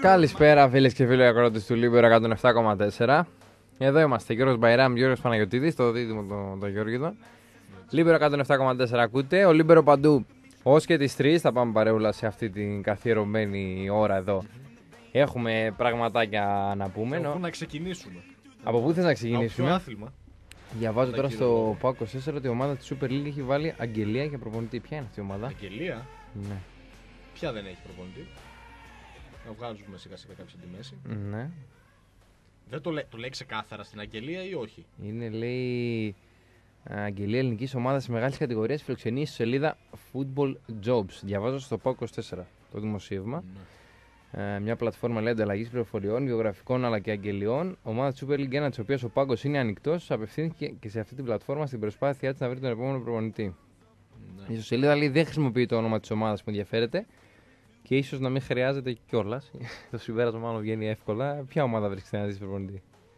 Καλησπέρα φίλες και φίλοι ακρότες του Λίμπερο 107,4. Εδώ είμαστε, Γιώργος Μπαϊράμ, Γιώργος Παναγιωτίδης, το δίδυμο το Γιώργο. Λίμπερο 107,4 ακούτε, ο Λίμπερο παντού. Ως και τις 3 θα πάμε παρεούλα σε αυτή την καθιερωμένη ώρα εδώ. Έχουμε πραγματάκια να πούμε. Από πού να ξεκινήσουμε. Από πού θες να ξεκινήσουμε? Από ποιο άθλημα? Διαβάζω τώρα στο ΠΑΟΚ 24 ότι η ομάδα της Super League έχει βάλει αγγελία για προπονητή. Ποια είναι αυτή η ομάδα? Αγγελία? Ναι. Ποια δεν έχει προπονητή? Να βγάζουμε σιγά σιγά κάποια στη μέση. Ναι. Δεν το λέει ξεκάθαρα στην αγγελία ή όχι? Είναι, λέει, αγγελία ελληνικής ομάδας μεγάλης κατηγορίας φιλοξενεί στη σελίδα Football Jobs. Διαβάζω στο ΠΑΟΚ 24 το δημοσίευμα. Ναι. Μια πλατφόρμα, λέει, ανταλλαγής πληροφοριών, βιογραφικών αλλά και αγγελιών. Ομάδα της Super League 1, της οποίας ο πάγκος είναι ανοιχτός, απευθύνθηκε και σε αυτή την πλατφόρμα στην προσπάθειά της να βρει τον επόμενο προπονητή. Ναι. Η ιστοσελίδα, λέει, δεν χρησιμοποιεί το όνομα της ομάδας που ενδιαφέρεται και ίσως να μην χρειάζεται κιόλας. Το συμπέρασμα μάλλον βγαίνει εύκολα. Ποια ομάδα βρίσκεται να δει προπονητή?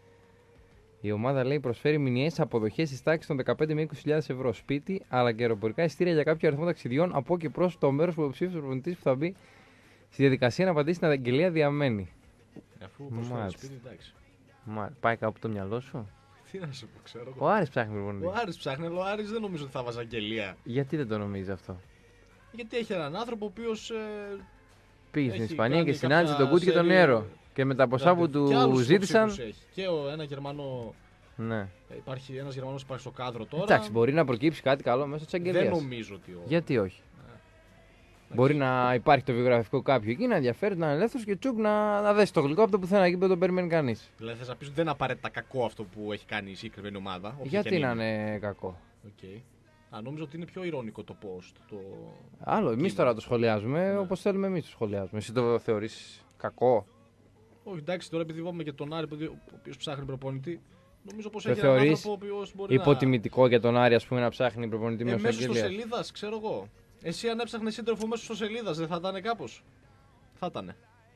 Η ομάδα, λέει, προσφέρει μηνιαίες αποδοχές στις τάξεις των 15 με 20.000 ευρώ σπίτι, αλλά και αεροπορικά εισιτήρια για κάποιο αριθμό ταξιδιών από και προς το μέρος που ο υποψήφιος προπονητής που θα μπει στη διαδικασία να απαντήσει στην αγγελία διαμένει. Αφού προσφέρει σπίτι, εντάξει. Πάει κάπου το μυαλό σου? Τι να σου πω, ξέρω. Ο Άρης ψάχνει προπονητή. Ο Άρης ψάχνει, αλλά ο Άρης δεν νομίζω ότι θα βάζει αγγελία. Γιατί δεν το νομίζει αυτό? Γιατί έχει έναν άνθρωπο ο οποίος πήγε στην έχει Ισπανία κάνει και συνάντησε κάποια τον Κούτι και τον σερί- Νέρο. Και με τα ποσά που και του άλλους ζήτησαν. υποψήφιους έχει. Και ένα Γερμανό. Ναι. Υπάρχει ένας Γερμανός που υπάρχει στο κάδρο τώρα. Εντάξει, μπορεί να προκύψει κάτι καλό μέσω τη αγγελία. Δεν νομίζω ότι. Γιατί όχι? Μπορεί να υπάρχει το βιογραφικό κάποιο εκεί, να ενδιαφέρει, να είναι ελεύθερο και τσουπ να δέσει το γλυκό από το πουθενά εκεί που δεν το περιμένει κανεί. Δηλαδή θες να πεις ότι δεν είναι απαραίτητα κακό αυτό που έχει κάνει η συγκεκριμένη ομάδα? όποια Γιατί και να αν είναι κακό? Okay. Νόμιζα ότι είναι πιο ηρωνικό το post. Άλλο, εμεί τώρα το σχολιάζουμε Ναι. όπως θέλουμε εμεί το σχολιάζουμε. Εσύ το θεωρείς κακό? Όχι, εντάξει, τώρα επειδή είπαμε και τον Άρη, ο οποίος ψάχνει προπονητή, νομίζω πως Το έχει έναν θεωρείς άνθρωπο ο οποίος μπορεί υποτιμητικό για τον Άρη, ας πούμε, να ψάχνει προπονητή μέσω μέσω αγγελίας? ιστοσελίδας, ξέρω εγώ. Εσύ αν έψαχνε σύντροφο μέσω ιστοσελίδας, δεν θα ήταν κάπως? Θα ήταν.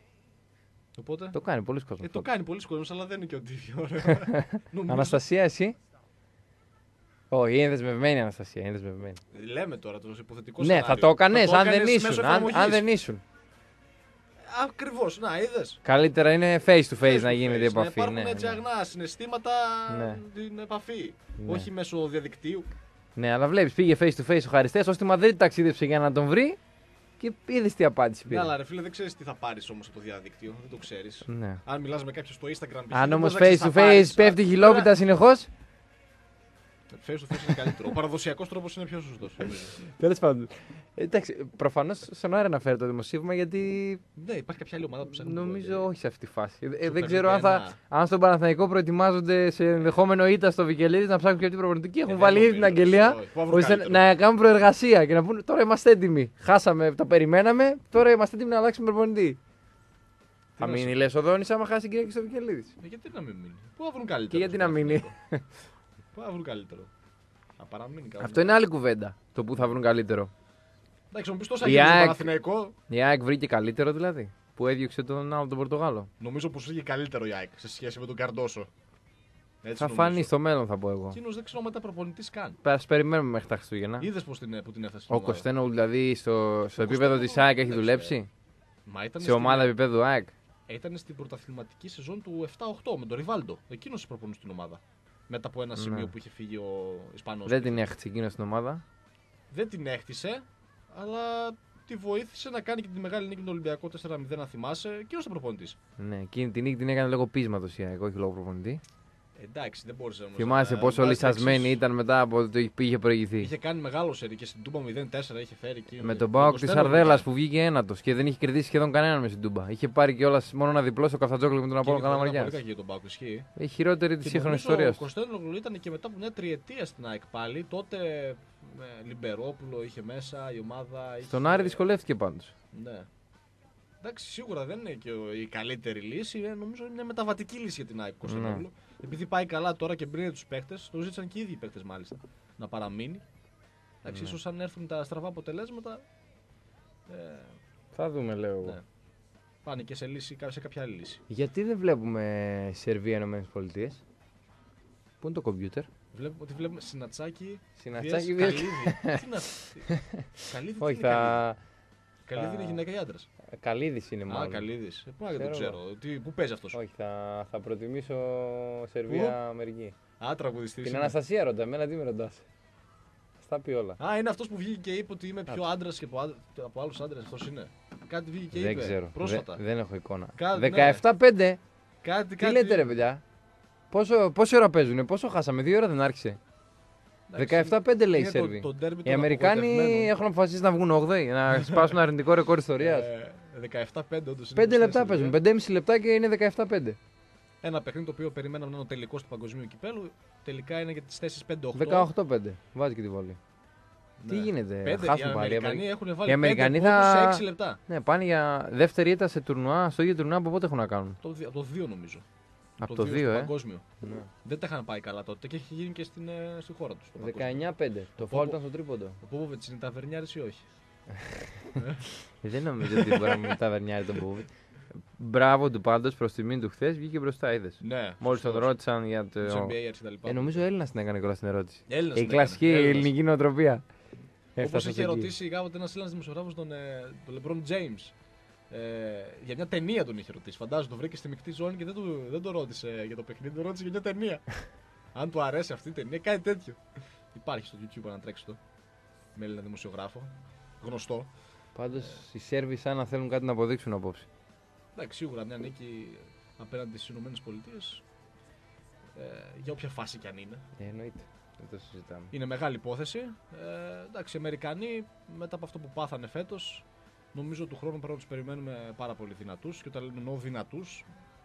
Οπότε. Το κάνει πολλοί κόσμος. Το κάνει πολλοί κόσμος, αλλά δεν είναι και ότι πιο ωραίο. Νομίζω- Αναστασία, εσύ? Όχι, είναι δεσμευμένη, Αναστασία, είναι δεσμευμένη. Λέμε τώρα το υποθετικό Ναι, σενάριο. θα το έκανες αν δεν έκανες ήσουν. μέσω Αν εφαρμογής. δεν ήσουν. Ακριβώς, να είδες. Καλύτερα είναι face to face να to γίνεται η face, να επαφή. υπάρχουν Ναι, έτσι ναι. αγνά συναισθήματα Ναι. την επαφή. Ναι. Όχι μέσω διαδικτύου. Ναι, αλλά βλέπεις, πήγε face to face ο Χαριστέας, ως τη Μαδρίτη ταξίδεψε για να τον βρει και είδες τι απάντηση Ναι, πήρε. αλλά ρε φίλε, δεν ξέρεις τι θα πάρεις όμως από το διαδίκτυο. Δεν το ξέρεις. Ναι. Αν μιλάς με κάποιον στο Instagram, Αν δεν όμως μπορείς να face ξέρεις to τι θα face πάρεις. πέφτει χιλόπιτα συνεχώς. Face to face είναι καλύτερο. Ο παραδοσιακός τρόπος είναι πιο σωστός. Τέλος πάντων. Εντάξει, προφανώς στον Άρη αναφέρει το δημοσίευμα γιατί Ναι, υπάρχει κάποια άλλη ομάδα που ψάχνει. νομίζω όχι σε αυτή τη φάση. Δεν Super ξέρω αν, League 1. αν στον Παναθηναϊκό προετοιμάζονται σε ενδεχόμενο ήττα στο Βικελίδη να ψάχνουν και αυτή την προπονητική. Έχουν δεν βάλει ήδη νομίζω, την αγγελία όχι. Πού θα βρουν ώστε καλύτερο? να κάνουν προεργασία και να πούνε τώρα είμαστε έτοιμοι. Χάσαμε, τα περιμέναμε, τώρα είμαστε έτοιμοι να αλλάξουμε προπονητή. Θα να μείνει, σου- λες, ο Δόνης άμα χάσει την Κυριακή στο Βικελίδη. Γιατί να μην μείνει? Πού θα βρουν καλύτερο? Και γιατί να μείνει? Πού θα βρουν καλύτερο? Να παραμείνει καλά. Αυτό είναι άλλη κουβέντα. Το που θα βρουν καλύτερο. Εντάξει, μου πεις τόσα Η για τον ΑΕΚ- Παναθηναϊκό. Η ΑΕΚ βρήκε καλύτερο δηλαδή. Που έδιωξε τον άλλο τον Πορτογάλο. Νομίζω πως είχε καλύτερο η ΑΕΚ σε σχέση με τον Καρντόσο. Έτσι Θα νομίζω. φανεί στο μέλλον, θα πω εγώ. Εκείνος δεν ξέρω μετά προπονητής καν. Ας περιμένουμε μέχρι τα Χριστούγεννα. Είδες πως που την έφτασε στην Ο ομάδα. Κωστένογλου δηλαδή στο επίπεδο Κωστένογλου, της ΑΕΚ έχει εντάξει, δουλέψει. Μα ήταν Σε ομάδα επίπεδου ΑΕΚ. Ήταν στην πρωταθληματική σεζόν του 7-8 με τον Ριβάλντο. Εκείνος προπονούσε την ομάδα. Μετά από ένα σημείο που είχε φύγει ο Ισπανός. Δεν την έχτισε εκείνο στην ομάδα. Δεν την έχτισε, αλλά τη βοήθησε να κάνει και τη μεγάλη νίκη του Ολυμπιακού 4-0, να θυμάσαι. Εκείνος ήταν προπονητής. Ναι, εκείνη την νίκη την έκανε λόγω πείσματος η ΑΕΚ, όχι λόγω προπονητή. Εντάξει, δεν μπόρεσε όμως. Θυμάσαι πόσο λυσασμένη ήταν μετά από το που είχε προηγηθεί. Είχε κάνει μεγάλο σερί και στην Τούμπα 0-4 είχε φέρει εκεί. Με τον Πάοκ τη Αρδέλα που βγήκε ένατος και δεν είχε κερδίσει σχεδόν κανέναν με στην Τούμπα. Είχε πάρει κιόλας μόνο ένα διπλό στο Καφτατζόκλου με τον Απόλλωνα Καλαμαριά. Πολύ κακή για τον Πάοκ, ισχύει. Η χειρότερη τη Και σύγχρονη νομίζω ιστορία. Ο Κωστένογλου ήταν και μετά από μια τριετία στην ΑΕΚ πάλι. Τότε με Λιμπερόπουλο είχε μέσα, η ομάδα. Στον Άρη δυσκολεύτηκε πάντως. Ναι. Εντάξει, σίγουρα δεν είναι και η καλύτερη λύση. Νομίζω είναι μια μεταβατική λύση για την ΑΕΚ Κωστένογλου. Ναι. Επειδή πάει καλά τώρα και μπρίνει του παίχτε, το ζήτησαν και οι ίδιοι οι παίχτε μάλιστα να παραμείνει. Εντάξει, ίσως αν έρθουν τα στραβά αποτελέσματα. Θα δούμε, λέω εγώ. Ναι. Πάνε και σε κάποια άλλη λύση. Γιατί δεν βλέπουμε Σερβία Ηνωμένες Πολιτείες? Πού είναι το κομπιούτερ? Βλέπουμε Συνατσάκι. Συνατσάκι Καλίδη. Τι να. Καλίδη Όχι, τι είναι θα. Καλίδη είναι γυναίκα ή άντρας? Καλίδης είναι μάλλον. Α, Καλίδης. Πού να δεν το Ξέρω ξέρω. Πού παίζει αυτός? Όχι, θα προτιμήσω Σερβία-Αμερική. Α, τραγουδιστής. Την είναι. Αναστασία ρωτά, εμένα τι με ρωτάς. Στα πει όλα. Α, είναι αυτός που βγήκε και είπε ότι είμαι πιο άντρας και από άλλους άντρες. Αυτός είναι. Κάτι βγήκε και Δεν είπε. ξέρω. Πρόσφατα. Δεν έχω εικόνα. Κάτι, 17-5. Κάτι, Τι λέτε ρε παιδιά. Πόση ώρα παίζουνε, πόσο χάσαμε, 2 ώρα δεν άρχισε. 17-5 λέει η Σέρβη. Οι Αμερικάνοι έχουν αποφασίσει να βγουν 8η, να σπάσουν αρνητικό ρεκόρ ιστορίας. 17-5 όντως. 5 λεπτά παίζουν, 5,5 λεπτά και είναι 17-5. Ένα παιχνίδι το οποίο περιμέναμε να είναι ο τελικός του παγκοσμίου κυπέλου. Τελικά είναι για τις θέσεις 5-8. 18-5. Βάζει και τη βόλη. Ναι. Τι γίνεται, 5, χάσουν οι πάλι. Αμερικανοί έχουν βάλει Οι Αμερικανοί 5 θα- πόντους σε 6 λεπτά. Ναι, πάνε για δεύτερη ήττα σε τουρνουά, στο ίδιο τουρνουά από πότε έχουν να κάνουν. Από το 2 νομίζω. Από το 2, στο παγκόσμιο. Ναι. Δεν τα είχαν πάει καλά τότε και έχει γίνει και στη χώρα του. 19-5. Το φάουλ ήταν στο τρίποντο. Ο Πόποβιτς είναι ταβερνιάρης ή όχι? Δεν νομίζω ότι μπορεί να μην ταβερνιάρει τον Πούβι. Μπράβο του πάντως προς τιμήν του χθες, βγήκε μπροστά, είδες. Ναι. Μόλις τον ρώτησαν για το. Τους NBAers και τα λοιπά. Νομίζω Έλληνας την έκανε κιόλας την ερώτηση. Έλληνας Η την κλασική έκανε, Έλληνας. ελληνική νοοτροπία. Όπως Έφτασε είχε εκεί. ρωτήσει κάποτε ένας Έλληνας δημοσιογράφος τον LeBron James. Για μια ταινία τον είχε ρωτήσει. Φαντάζομαι το βρήκε στη μεικτή ζώνη και δεν το ρώτησε για το παιχνίδι, τον ρώτησε για μια ταινία. Αν του αρέσει αυτή η ταινία, κάτι τέτοιο. Υπάρχει στο YouTube να τρέξει το. Με Έλληνα δημοσιογράφο. Γνωστό. Πάντως οι Σέρβοι σαν να θέλουν κάτι να αποδείξουν απόψε. Εντάξει, σίγουρα μια νίκη απέναντι στις ΗΠΑ. Για όποια φάση κι αν είναι. Εννοείται. Δεν το συζητάμε. Είναι μεγάλη υπόθεση. Εντάξει, οι Αμερικανοί μετά από αυτό που πάθανε φέτος, νομίζω του χρόνου πρέπει να τους περιμένουμε πάρα πολύ δυνατούς. Και όταν εννοώ δυνατούς,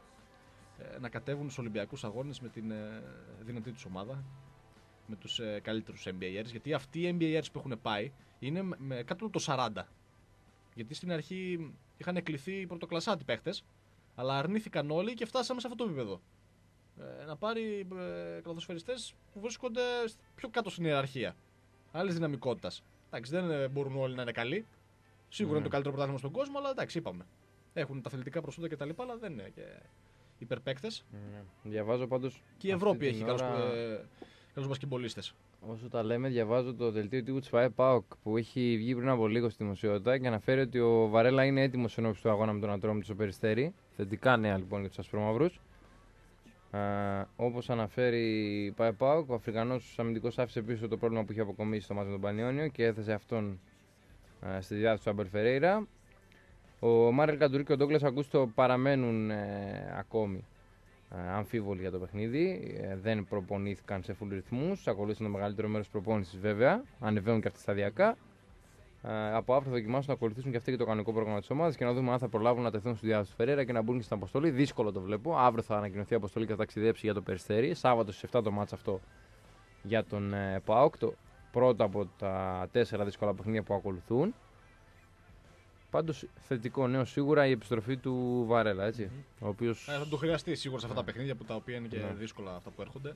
να κατέβουν στους Ολυμπιακούς Αγώνες με την δυνατή τους ομάδα, με τους καλύτερους NBAers. Γιατί αυτοί οι NBAers που έχουν πάει είναι κάτω από το 40. Γιατί στην αρχή είχαν κληθεί πρωτοκλασσάτοι παίχτες, αλλά αρνήθηκαν όλοι και φτάσαμε σε αυτό το επίπεδο. Να πάρει κλαδοσφαιριστές που βρίσκονται πιο κάτω στην ιεραρχία. Άλλης δυναμικότητας. Εντάξει, δεν μπορούν όλοι να είναι καλοί. Σίγουρα είναι το καλύτερο πρωτάθλημα στον κόσμο, αλλά εντάξει, είπαμε. Έχουν τα αθλητικά προσόντα κτλ. Αλλά δεν είναι και υπερπαίκτες. Διαβάζω πάντως. Και η Ευρώπη αυτή έχει την καλούς μπασκετμπολίστες. Όσο τα λέμε, διαβάζω το δελτίο τύπου της ΠΑΟΚ που έχει βγει πριν από λίγο στη δημοσιότητα και αναφέρει ότι ο Βαρέλα είναι έτοιμος ενώπιση του αγώνα με τον Ατρόμητο στο Περιστέρι. Θετικά νέα λοιπόν για τους ασπρόμαυρους. Όπως αναφέρει η ΠΑΟΚ, ο Αφρικανός αμυντικός άφησε πίσω το πρόβλημα που είχε αποκομίσει στο μάτς με τον Πανιόνιο και έθεσε αυτόν στη διάθεση του Άμπερ Φερέιρα. Ο Μάρελ Καντουρί και ο Ντόγκλας Αγκούστο παραμένουν ακόμη αμφίβολοι για το παιχνίδι. Δεν προπονήθηκαν σε full ρυθμούς. Ακολούθησαν το μεγαλύτερο μέρος της προπόνησης βέβαια. Ανεβαίνουν και αυτοί σταδιακά. Από αύριο θα δοκιμάσουν να ακολουθήσουν και αυτοί και το κανονικό πρόγραμμα της ομάδας και να δούμε αν θα προλάβουν να τεθούν στη διάθεση του Φερέιρα και να μπουν και στην αποστολή. Δύσκολο το βλέπω. Αύριο θα ανακοινωθεί η αποστολή και θα ταξιδέψει για το Περιστέρι. Σάββατο στις 7 το μάτς αυτό για τον ΠΑΟΚ. Το πρώτο από τα 4 δύσκολα παιχνίδια που ακολουθούν. Πάντως θετικό νέο σίγουρα η επιστροφή του Βαρέλα, έτσι. Ο οποίος... Θα το χρειαστεί σίγουρα σε αυτά τα παιχνίδια που τα οποία είναι και δύσκολα αυτά που έρχονται.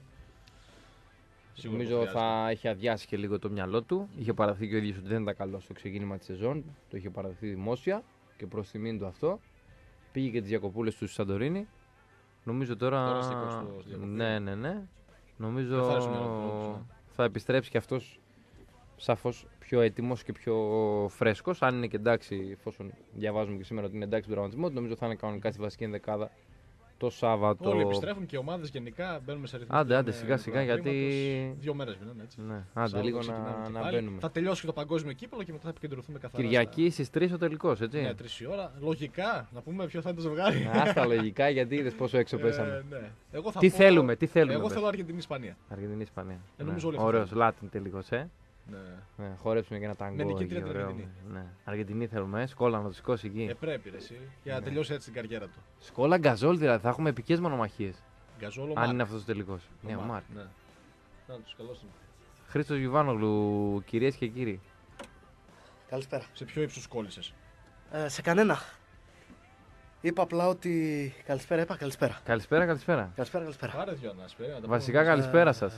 Νομίζω θα έχει αδειάσει και λίγο το μυαλό του. Είχε παραδεχθεί και ο ίδιος ότι δεν ήταν καλό στο ξεκίνημα της σεζόν. Το είχε παραδεχθεί δημόσια και προς τιμήν του αυτό. Πήγε και τις διακοπούλες του στη Σαντορίνη. Νομίζω τώρα. Ναι. Νομίζω θα επιστρέψει και αυτός σαφώς πιο έτοιμος και πιο φρέσκος. Αν είναι και εντάξει, εφόσον διαβάζουμε και σήμερα ότι είναι εντάξει στον τραυματισμό, νομίζω θα είναι κανονικά στη βασική ενδεκάδα το Σάββατο. Όλοι επιστρέφουν και οι ομάδες γενικά μπαίνουμε σε ρυθμό. Άντε, σιγά-σιγά γιατί. 2 μέρες μείνανε έτσι. Ναι, άντε λίγο να μπαίνουμε. Θα τελειώσει και το παγκόσμιο κύπελλο και μετά θα επικεντρωθούμε καθαρά. Κυριακή στις 3 ο τελικός, έτσι. Ναι, 3 η ώρα. Λογικά, να πούμε ποιο θα είναι το ζευγάρι. Άστα λογικά γιατί είδες πόσο έξω πέσαμε. Ναι. Τι θέλουμε. Εγώ θέλω Αργεντινή-Ισπανία. Αργεντινή-Ισπανία. Ωραίος Λάτιν τελικός, Ναι. Χορέψουμε και ένα ταγκό. Με νικήτρια την Αργεντινή. Ναι. Αργεντινή θέλουμε, σκόλα να το σηκώσει εκεί. Πρέπει ρε, εσύ, για να τελειώσει έτσι την καριέρα του. Σκόλα Γκαζόλ δηλαδή, θα έχουμε επικές μονομαχίες. Γκαζόλ, αν είναι αυτός ο τελικός. Ναι, ο Μάρκ. Ναι. Να τους καλώς είναι. Χρήστος Γιουβάνογλου, κυρίες και κύριοι. Καλησπέρα. Σε ποιο ύψος κόλλησες? Σε κανένα. Είπα απλά ότι. Καλησπέρα, είπα καλησπέρα. Καλησπέρα. Πάρε δυο να σπέρα. Βασικά καλησπέρα σας.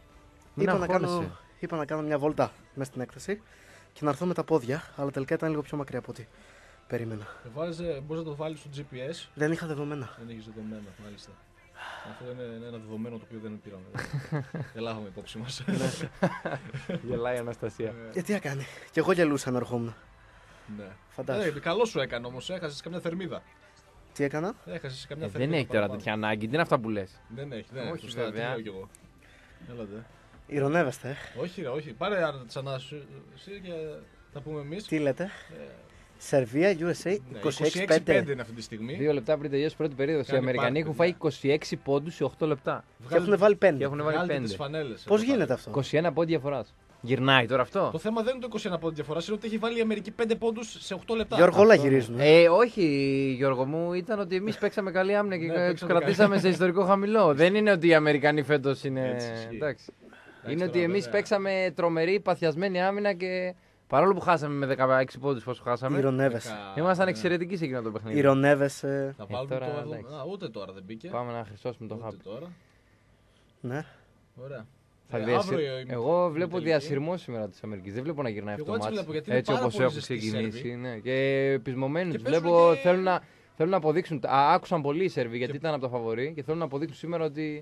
Είπα να κάνω μια βόλτα μέσα στην έκθεση και να έρθω με τα πόδια, αλλά τελικά ήταν λίγο πιο μακριά από ό,τι περίμενα. Μπορείς να το βάλεις στο GPS. Δεν είχα δεδομένα. Δεν έχεις δεδομένα, μάλιστα. Αυτό είναι ένα δεδομένο το οποίο δεν πήραμε. Δεν λάβαμε υπόψη μας. Γελάει η Αναστασία. Τι να κάνει. Κι εγώ γελούσα να ερχόμουν. Ναι. Φαντάσου. Καλό σου έκανε όμως, έχασες καμιά θερμίδα. Τι έκανα? Έχασες καμιά θερμίδα. Δεν έχει τώρα παραπάνω. τέτοια ανάγκη, τι είναι αυτά που λες. Δεν έχει, δεν Όχι, έχει. Σωστά, βέβαια. τι λέω κι εγώ. Έλατε. Ηρωνεύεστε. Όχι, ρε, όχι. Πάρε ξανά εσύ και θα πούμε εμείς. Τι λέτε? Ε, Σερβία, USA, ναι, 26-5. είναι αυτή τη στιγμή. 2 λεπτά πριν τελειώσει η πρώτη περίοδο. Οι Κάνει Αμερικανοί πάρτι, έχουν φάει 26 πόντους σε 8 λεπτά. Και έχουν βάλει 5. Και έχουν βάλει Βγάλτε τις 5. φανέλες. Πώς εδώ γίνεται πάλι. αυτό? 21 πόντια διαφορά. Γυρνάει τώρα αυτό. Το θέμα δεν είναι το 21 πόντου διαφορά, είναι ότι έχει βάλει η Αμερική 5 πόντους σε 8 λεπτά. Γιώργο, όλα Αυτό, ναι. γυρίζουν. Όχι, Γιώργο μου, ήταν ότι εμεί παίξαμε καλή άμυνα και Ναι, του παίξαμε κρατήσαμε σε ιστορικό χαμηλό. Δεν είναι ότι οι Αμερικανοί φέτο είναι. Έτσι ισχύει. Εντάξει. Είναι τώρα, ότι εμεί βέβαια. παίξαμε τρομερή, παθιασμένη άμυνα και παρόλο που χάσαμε με 16 πόντου, πόσο χάσαμε, Ηρωνεύεσαι. ήμασταν Ναι. εξαιρετικοί σε εκείνο το παιχνίδι. Ηρωνεύεσαι. Θα βάλουμε τώρα, το 7. εντάξει. Ούτε τώρα δεν μπήκε. Πάμε να χρυσώσουμε το Ούτε χάπ. τώρα. Ναι. Ωραία. Θα Εγώ βλέπω τελική. διασυρμό σήμερα τη Αμερική. Δεν βλέπω να γυρνάει Και αυτό εγώ το έτσι μάτς. βλέπω, γιατί είναι Έτσι πάρα όπω πολύ έχουν ζεστοί οι ξεκινήσει. Σέρβοι. Ναι. Και πεισμένοι Και του. παίζουν Βλέπω και- θέλουν να αποδείξουν. Άκουσαν πολύ οι Σέρβοι γιατί Και- ήταν από τα φαβορί και θέλουν να αποδείξουν σήμερα ότι.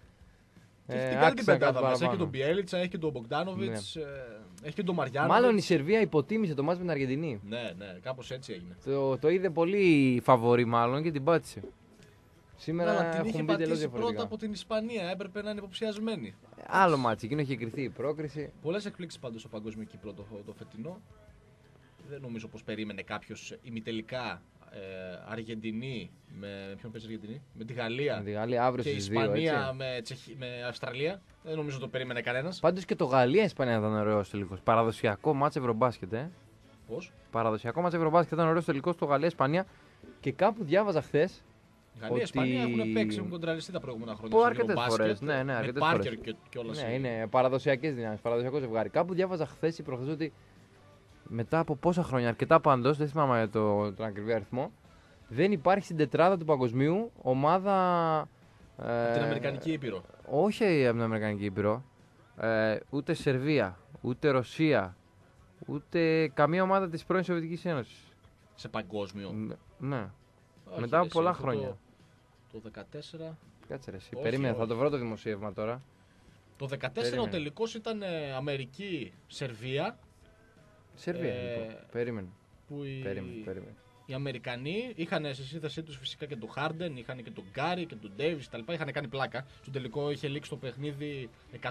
Και έχει την καλή την άξισαν κάτι πεντάδα μέσα. Έχει και παραπάνω. τον Μπιέλιτσα, έχει και τον Μπογκδάνοβιτ, έχει και τον Μαριάνοβιτ. Μάλλον η Σερβία υποτίμησε το μάτς με την Αργεντινή. Ναι, ναι, κάπως έτσι έγινε. Το είδε πολύ φαβορί μάλλον και την πάτησε. Σήμερα Αλλά την είχε έχουν μπει τελείως πατήσει πρώτα διαφορετικά. από την Ισπανία. Έπρεπε να είναι υποψιασμένη. Άλλο μάτσι, εκείνο είχε κρυθεί η πρόκριση. Πολλές εκπλήξεις πάντως στο παγκόσμιο κύπρο το φετινό. Δεν νομίζω πως περίμενε κάποιος ημιτελικά Αργεντινή. Ποιον παίζει Αργεντινή? Με τη Γαλλία. Με τη Γαλλία αύριο Και στις 2. Ισπανία με Αυστραλία. Δεν νομίζω το περίμενε κανένας. Πάντως και το Γαλλία-Ισπανία ήταν ωραίο τελικό. Παραδοσιακό μάτς Ευρωμπάσκετ. Πώς? Παραδοσιακό μάτς Ευρωμπάσκετ ήταν ωραίο τελικό στο Γαλλία-Ισπανία. Και κάπου διάβαζα χθε. Η Γαλλία, η Ότι- Ισπανία έχουν παίξει, έχουν κοντραλιστεί τα προηγούμενα χρόνια. Πω στο αρκετές Eurobasket, φορές, ναι, με αρκετές Πάρκερ φορές. και κιόλας. Ναι, είναι παραδοσιακέ δυνάμει, παραδοσιακό ζευγάρι. Κάπου διάβαζα χθε ή προχθέ ότι μετά από πόσα χρόνια, αρκετά πάντως, δεν θυμάμαι τον ακριβή αριθμό, δεν υπάρχει στην τετράδα του παγκοσμίου ομάδα. Από την Αμερικανική Ήπειρο. Όχι από την Αμερικανική Ήπειρο. Ούτε Σερβία, ούτε Ρωσία, ούτε καμία ομάδα της πρώην Σοβιετικής Ένωσης. Σε παγκόσμιο. Ναι. Όχι, μετά από ρε, πολλά αυτό χρόνια. Το 14. Κάτσε ρε εσύ. Όχι, Περίμενε, όχι. θα το βρω το δημοσίευμα τώρα. Το 14 Περίμενε. ο τελικός ήταν Αμερική-Σερβία. Σερβία, λοιπόν. Περίμενε. Που Περίμενε. οι Αμερικανοί είχαν στη σύνθεσή του φυσικά και τον Χάρντεν, είχαν και τον Γκάρι και τον Ντέιβις κτλ. Είχαν κάνει πλάκα. Στο τελικό είχε λήξει το παιχνίδι 129-92,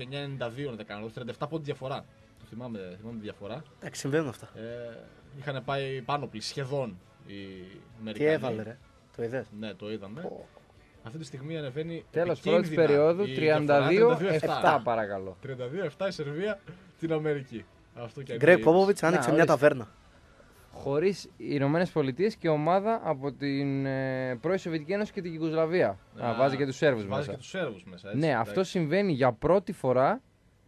αν δεν κάνω, 37 πόντοι διαφορά. Το θυμάμαι τη διαφορά. Εντάξει, συμβαίνουν αυτά. Είχαν πάει πάνω σχεδόν οι Τι Αμερικανοί. έβαλε, ρε. Το είδες? Ναι, το είδαμε. Αυτή τη στιγμή ανεβαίνει. Τέλος επικίνδυνα πρώτης περίοδου, η διαφορά, 32-7 παρακαλώ. 32-7 η Σερβία την Αμερική. Αυτό και Γκρέγκ Πόποβιτς άνοιξε Να, μια ορίστε. ταβέρνα. Χωρίς οι Ηνωμένες Πολιτείες και ομάδα από την πρώην Σοβιετική Ένωση και την Γιουγκοσλαβία. Βάζει και τους Σέρβους Βάζει μέσα. και τους Σέρβους μέσα. Έτσι, Ναι, εντάξει. αυτό συμβαίνει για πρώτη φορά.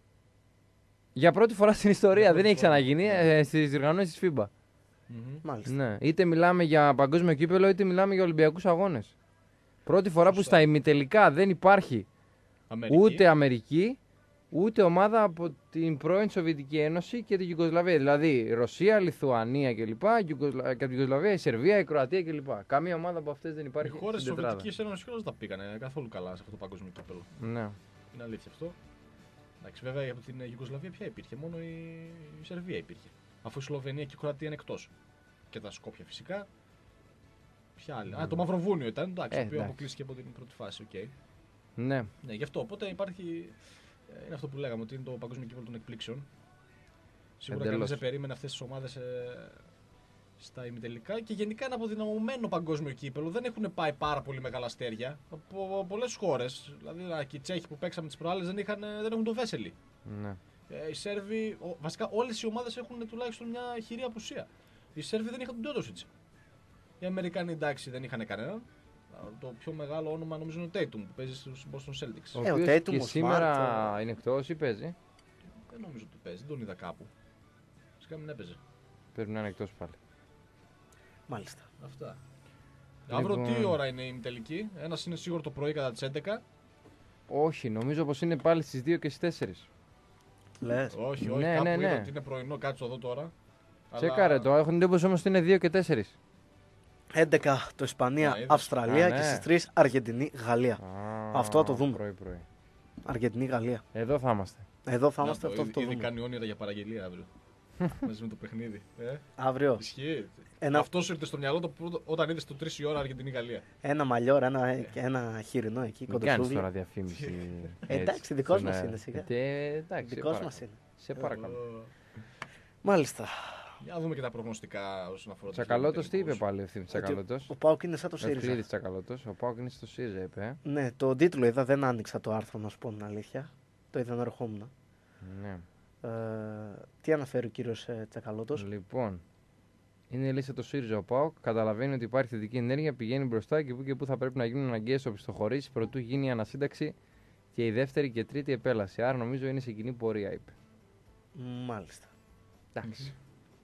Για πρώτη φορά στην ιστορία. Δεν έχει ξαναγίνει στις διοργανώσεις της FIBA. Μμμ. Μάλιστα. Ναι. Είτε μιλάμε για παγκόσμιο κύπελο, είτε μιλάμε για Ολυμπιακούς αγώνες. Πρώτη φορά που Σωστά. στα ημιτελικά δεν υπάρχει Αμερική. ούτε Αμερική, ούτε ομάδα από την πρώην Σοβιετική Ένωση και την Γιουγκοσλαβία. Δηλαδή Ρωσία, Λιθουανία κλπ. Και από την Γιουγκοσλαβία η Σερβία, η Κροατία κλπ. Καμία ομάδα από αυτές δεν Οι υπάρχει. χώρες της στην τετράδα. Σοβιετικής Ένωσης κιόλας τα πήγανε καθόλου καλά σε αυτό το παγκόσμιο κύπελο. Ναι. Είναι αλήθεια αυτό. Εντάξει, βέβαια από την Γιουγκοσλαβία ποια υπήρχε, μόνο η Σερβία υπήρχε. Αφού η Σλοβενία και η Κροατία είναι εκτός. Και τα Σκόπια φυσικά. Ποια άλλη. Α, το Μαυροβούνιο ήταν, εντάξει, το οποίο εντάξει. αποκλείστηκε από την πρώτη φάση, οκ. Ναι. Ναι, γι' αυτό. Οπότε υπάρχει. Είναι αυτό που λέγαμε, ότι είναι το παγκόσμιο κύπελο των εκπλήξεων. Σίγουρα κανείς Εντελώς. δεν περίμενε αυτές τις ομάδες στα ημιτελικά και γενικά ένα αποδυναμωμένο παγκόσμιο κύπελο. Δεν έχουν πάει πάρα πολύ μεγάλα αστέρια από πολλές χώρες. Δηλαδή και οι Τσέχοι που παίξαμε τις προάλλες δεν έχουν το Βέσελη. Ναι. Οι Σέρβοι, βασικά όλες οι ομάδες έχουν τουλάχιστον μια χειρή απουσία. Οι Σέρβοι δεν είχαν τον Τόντοσιτς. Οι Αμερικάνοι εντάξει δεν είχαν κανέναν. Το πιο μεγάλο όνομα νομίζω είναι ο Tatum που παίζει στους Boston Celtics. Ο ο οποίος Tatum, και ο σήμερα Smart, είναι εκτός ή παίζει. Δεν νομίζω ότι παίζει, δεν τον είδα κάπου. Φυσικά μην έπαιζε. Πρέπει να είναι εκτός πάλι. Μάλιστα. Αυτά. Λοιπόν. Αύριο τι ώρα είναι η τελική. Ένας είναι σίγουρο το πρωί κατά τις 11. Όχι, νομίζω πως είναι πάλι στις 2 και στις 4. Λες. Όχι, Ναι, όχι. Κάπου ναι, είδα ναι. ότι είναι πρωινό, κάτσε εδώ τώρα. Τσέκαρε το, έχω την εντύπωση όμως ότι είναι 2 και 4. 11 το Ισπανία, Α, είδες. Αυστραλία Α, και ναι. στις 3 Αργεντινή, Γαλλία. Αυτό θα το δούμε. Πρωί. Αργεντινή, Γαλλία. Εδώ θα είμαστε. Εδώ θα είμαστε, αυτό θα το Ήδη δούμε. κάνει όνειρα για παραγγελία αύριο. Μαζί με το παιχνίδι. Αύριο. Ισχύει. Ένα- Αυτό σου ήρθε στο μυαλό το πρώτο, όταν είδε το 3 η ώρα Αργεντινή-Γαλλία. Ένα μαλλιόρα, ένα χοιρινό εκεί, Μην κάνεις κοντοσούδι. τώρα διαφήμιση. Εντάξει, έτσι, δικός στον μας αέρα. είναι, σιγά. Εντάξει, Δικός σε μας είναι. Σε παρακαλώ. Μάλιστα. Για να δούμε και τα προγνωστικά όσον αφορά τους Τσακαλώτος τι είπε τελικούς. πάλι ευθύμη Τσακαλώτος. Ο Πάοκ είναι σαν το ΣΥΡΙΖΑ. Ευκλήδης Τσακαλώτος. Ο Πάοκ είναι στο ΣΥΡΙΖΑ είπε. Ναι, το τίτλο είδα, δεν άνοιξα το άρθρο να σου πω την αλήθεια. Το είδα να ερχόμουν. Ναι. Τι αναφέρει ο κύριος Τσακαλώτος. Λοιπόν, είναι η λίστα του ΣΥΡΙΖΑ. Ο ΠΑΟΚ καταλαβαίνει ότι υπάρχει θετική ενέργεια, πηγαίνει μπροστά και που θα πρέπει να γίνουν αναγκαίες οπισθοχωρήσεις προτού γίνει η ανασύνταξη και η δεύτερη και τρίτη επέλαση. Άρα νομίζω είναι σε κοινή πορεία, είπε. Μάλιστα. Εντάξει.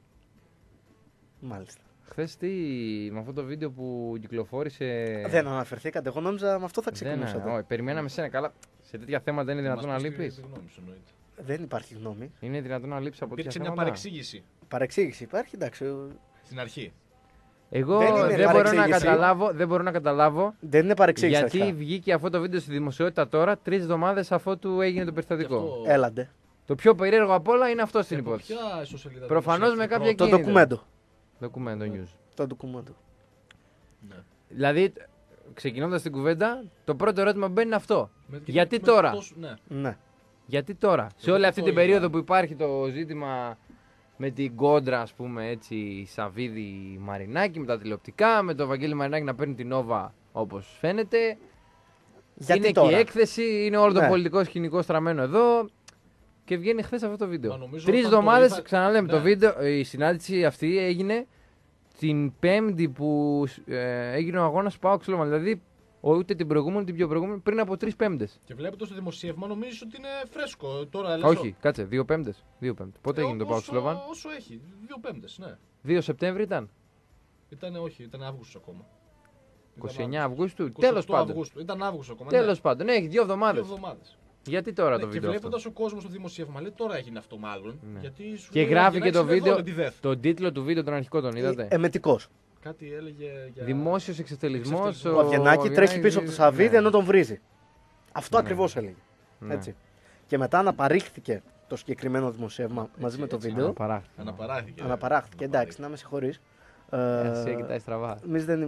Μάλιστα. Χθες τι, με αυτό το βίντεο που κυκλοφόρησε. Δεν αναφερθήκατε. Εγώ νόμιζα με αυτό θα ξεκινούσατε. Όχι, περιμέναμε σένα. Καλά, σε τέτοια θέματα δεν είναι δυνατόν να Μας πεις λείπεις. τη γνώμη σου, εννοείται. Δεν υπάρχει γνώμη. Είναι δυνατόν να λείψει από τέτοια Υπήρξε μια θέματα. παρεξήγηση Παρεξήγηση υπάρχει, εντάξει. στην αρχή. Εγώ Δεν είναι δεν μπορώ, παρεξήγηση. δεν μπορώ να καταλάβω Δεν είναι παρεξήγηση. γιατί αρχικά. βγήκε αυτό το βίντεο στη δημοσιότητα τώρα, 3 εβδομάδες αφότου έγινε το περιστατικό. Γι' αυτό- Έλαντε. Το πιο περίεργο απ' όλα είναι αυτό στην Από υπόθεση. ποια ιστοσελίδα Προφανώς με δημοσιεύτηκε κάποια Το πρώτα? κίνητρα. ντοκουμέντο. Documento news. Το ντοκουμέντο. Ναι. Δηλαδή, ξεκινώντας την κουβέντα, το πρώτο ερώτημα που μπαίνει είναι αυτό. Και Γιατί με τώρα? ναι. Ναι. Γιατί τώρα, σε όλη αυτή το την είδα. περίοδο που υπάρχει το ζήτημα με την κόντρα, ας πούμε έτσι, Σαββίδη Μαρινάκη, με τα τηλεοπτικά, με το Βαγγέλη Μαρινάκη να παίρνει την Νόβα όπως φαίνεται. Γιατί είναι τώρα. και η έκθεση, είναι όλο το Ναι. πολιτικό σκηνικό στραμμένο εδώ. Και βγαίνει χθε αυτό το βίντεο. Μα νομίζω 3 όταν το εβδομάδες, είδα- ξαναλέμε, ναι. το βίντεο, η συνάντηση αυτή έγινε την Πέμπτη που έγινε ο αγώνας ΠΑΟΚ Σλόβαν. Δηλαδή, ούτε την προηγούμενη, την πιο προηγούμενη, πριν από 3 Πέμπτες. Και βλέποντα το δημοσίευμα νομίζεις ότι είναι φρέσκο. Τώρα, λες, Όχι, κάτσε, 2 Πέμπτες. Πότε έγινε το ΠΑΟΚ όσο- Σλόβαν? Όσο έχει. 2 Πέμπτες, ναι. 2 Σεπτέμβρη ήταν. Όχι, ήταν Αύγουστο ακόμα. 29 Αυγούστου. 28 Τέλος πάντων. Αυγούστου. Ήταν Αύγουστο ακόμα. Τέλος πάντων. Ναι, έχει 2 2 εβδομάδες. εβδομάδες. Γιατί τώρα Ναι, το και βίντεο αυτό? βλέποντα ο κόσμο το δημοσίευμα, λέει τώρα έγινε αυτό μάλλον. Ναι. Γιατί σου Και λέει, γράφει ο και το Γιαννάκης είναι βίντεο. εδώ με τη ΔΕΘ. Τον τίτλο του βίντεο τον αρχικό τον είδατε. Εμετικός. Κάτι έλεγε για. Δημόσιος εξευτελισμός. Εξευτελισμός. Ο Αβγενάκη τρέχει πίσω από το Σαββίδι Ναι. ενώ τον βρίζει. Αυτό Ναι. ακριβώς έλεγε. Ναι. Έτσι. Και μετά αναπαρήχθηκε το συγκεκριμένο δημοσίευμα μαζί με το έτσι. βίντεο. Αναπαράχθηκε. Αναπαράχθηκε. Αναπαράχθηκε. Εντάξει, να με συγχωρείς. Εσύ κοιτάει στραβά.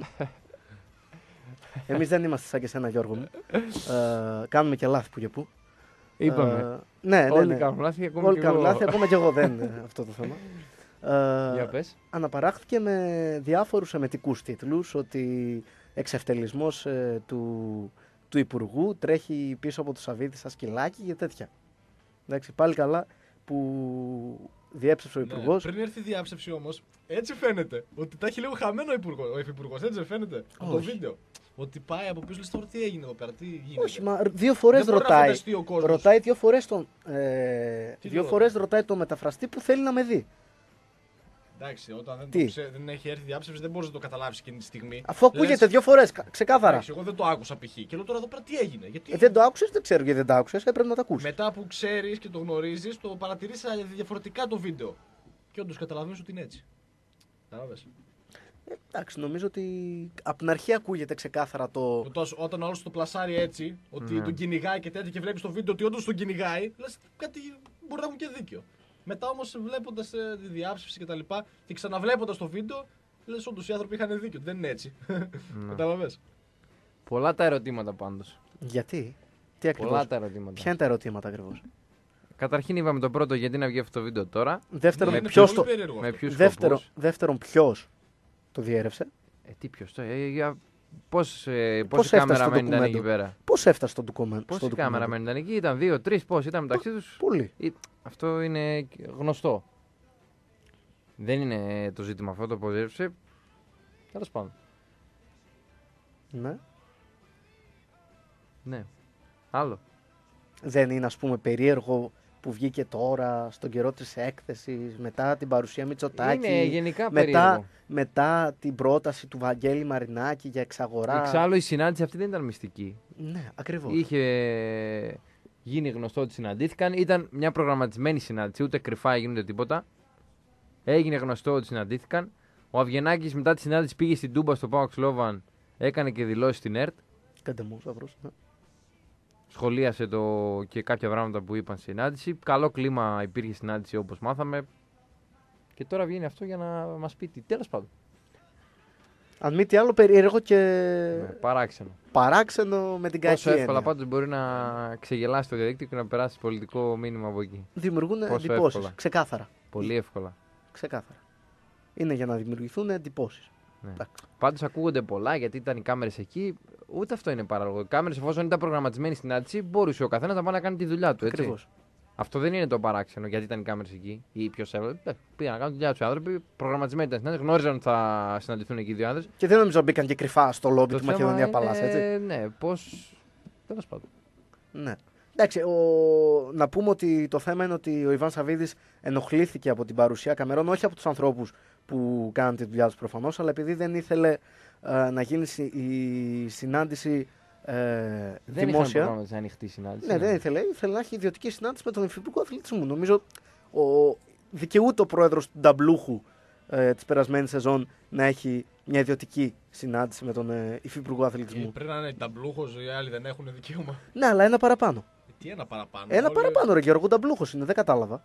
Εμείς δεν είμαστε σαν και σένα, Γιώργο μου. Κάνουμε και λάθη που και που. Είπαμε. Ναι, ναι, Όλοι ναι. κάνουν λάθη, ακόμα Όλοι και κάνουν εγώ. λάθη, ακόμα και εγώ δεν είναι αυτό το θέμα. Για πες. Αναπαράχθηκε με διάφορους εμετικούς τίτλους ότι εξευτελισμός του Υπουργού τρέχει πίσω από το Σαββίδι σαν σκυλάκι και τέτοια. Εντάξει, πάλι καλά που διέψευσε ο Ναι, Υπουργός. πριν έρθει η διάψευση όμω, έτσι φαίνεται ότι τα έχει λίγο χαμένο ο Υφυπουργό. Έτσι δεν φαίνεται από το Όχι. βίντεο. Ότι πάει από πίσω, λες τώρα τι έγινε εδώ πέρα, τι γίνεται. Όχι, μα δύο φορές Δεν μπορεί να ρωτάει. φανταστεί ο κόσμος. Ρωτάει δύο φορές τον, Τι δύο ρωτάει? φορές ρωτάει τον μεταφραστή που θέλει να με δει. Εντάξει, όταν δεν, Τι? δεν έχει έρθει η διάψευση, δεν μπορεί να το καταλάβει εκείνη τη στιγμή. Αφού ακούγεται δύο φορές, ξεκάθαρα. Εντάξει, εγώ δεν το άκουσα π.χ. Και λέω τώρα εδώ πέρα τι έγινε. Γιατί Δεν το άκουσες, δεν ξέρω γιατί δεν το άκουσες, έπρεπε να το ακούσεις. μετά που ξέρει και το γνωρίζει, το παρατηρεί διαφορετικά το βίντεο. Και όντω καταλαβαίνει ότι είναι έτσι. Κατάλαβες. Εντάξει, νομίζω ότι από την αρχή ακούγεται ξεκάθαρα το. Όταν ο άλλος το πλασάρει έτσι, ότι Ναι. τον κυνηγάει και τέτοια και βλέπει το βίντεο ότι όντως τον κυνηγάει, λες κάτι μπορεί να έχουν και δίκιο. Μετά όμως βλέποντας τη διάψευση και τα λοιπά και ξαναβλέποντας το βίντεο, λες όντως οι άνθρωποι είχαν δίκιο. Δεν είναι έτσι. Κατάλαβες. Πολλά τα ερωτήματα πάντως. Γιατί, τι ακριβώς. Πολλά τα ερωτήματα. Ποια είναι τα ερωτήματα ακριβώς. Καταρχήν είπαμε το πρώτο γιατί να βγει αυτό το βίντεο τώρα. Δεύτερον, Ναι, είναι ποιος πολύ το. περίεργο Με αυτό. ποιους σκοπούς. Δεύτερον, ποιος το διέρευσε. Τι ποιος το. Πόσοι Πώς έφτασε στο κάμεραμεν ήταν εκεί ντοκουμέντο? πέρα. Πώς έφτασε στο ντοκουμέντο. Πόσοι κάμεραμεν ήταν εκεί, ήταν 2-3, πώς ήταν μεταξύ τους. Πολύ. Αυτό είναι γνωστό. Δεν είναι το ζήτημα αυτό το πώς έφτασε. Τέλος πάντων. Ναι. Ναι. Άλλο. Δεν είναι, ας πούμε, περίεργο που βγήκε τώρα στον καιρό της έκθεσης μετά την παρουσία Μητσοτάκη. Είναι γενικά περίεργο. μετά την πρόταση του Βαγγέλη Μαρινάκη για εξαγορά. Εξάλλου η συνάντηση αυτή δεν ήταν μυστική. Ναι, ακριβώς. Είχε γίνει γνωστό ότι συναντήθηκαν. Ήταν μια προγραμματισμένη συνάντηση, ούτε κρυφά έγινε τίποτα. Έγινε γνωστό ότι συναντήθηκαν. Ο Αβγενάκης μετά τη συνάντηση πήγε στην Τούμπα στο ΠΑΟΚ Σλόβαν, έκανε και δηλώσει στην ΕΡΤ. Καντεμόσαυρος, ναι. Σχολίασε και κάποια πράγματα που είπαν στη συνάντηση. Καλό κλίμα υπήρχε συνάντηση όπως μάθαμε. Και τώρα βγαίνει αυτό για να μας πει τι. Τέλος πάντων. Αν μη τι άλλο, περίεργο και Παράξενο. παράξενο με την κακή Πόσο εύκολα έννοια. πάντως μπορεί να ξεγελάσει το διαδίκτυο και να περάσει πολιτικό μήνυμα από εκεί. Δημιουργούν Πόσο εντυπώσεις. εύκολα. Ξεκάθαρα. Πολύ εύκολα. Ξεκάθαρα. Είναι για να δημιουργηθούν εντυπώσεις. Ναι. Εντάξει. Πάντως ακούγονται πολλά γιατί ήταν οι κάμερες εκεί. Ούτε αυτό είναι παράλογο. Οι κάμερες, εφόσον ήταν προγραμματισμένη στην συνάντηση, μπορούσε ο καθένας να πάει να κάνει τη δουλειά του. Έτσι. Ακριβώς. Αυτό δεν είναι το παράξενο γιατί ήταν οι κάμερες εκεί ή ποιο έβαλε. Πήγαν να κάνουν τη δουλειά του οι άνθρωποι. Προγραμματισμένοι ήταν στην συνάντηση, γνώριζαν ότι θα συναντηθούν εκεί οι δύο άνδρες. Και δεν νομίζω μπήκαν και κρυφά στο λόμπι Το του θέμα Μακεδονία είναι, Παλάς, έτσι. Ναι, πώς. Τέλος πάντων. Ναι. Εντάξει, να πούμε ότι το θέμα είναι ότι ο Ιβάν Σαββίδης ενοχλήθηκε από την παρουσία καμερών, όχι από τους ανθρώπους που κάναν τη δουλειά τους προφανώς, αλλά επειδή δεν ήθελε να γίνει η συνάντηση Δεν δημόσια. είχαν προγράμματιση ανοιχτή συνάντηση. Ναι, δεν ήθελε να έχει ιδιωτική συνάντηση με τον Υφυπουργό Αθλητισμού. Νομίζω δικαιούται ο πρόεδρος του Νταμπλούχου της περασμένης σεζόν να έχει μια ιδιωτική συνάντηση με τον Υφυπουργό Αθλητισμού. Πρέπει να είναι ταμπλούχος, οι άλλοι δεν έχουν δικαίωμα. Ναι, αλλά ένα παραπάνω. Τι ένα παραπάνω. Ένα όλοι- παραπάνω, ρε Γιώργο, Νταμπλούχος είναι, δεν κατάλαβα.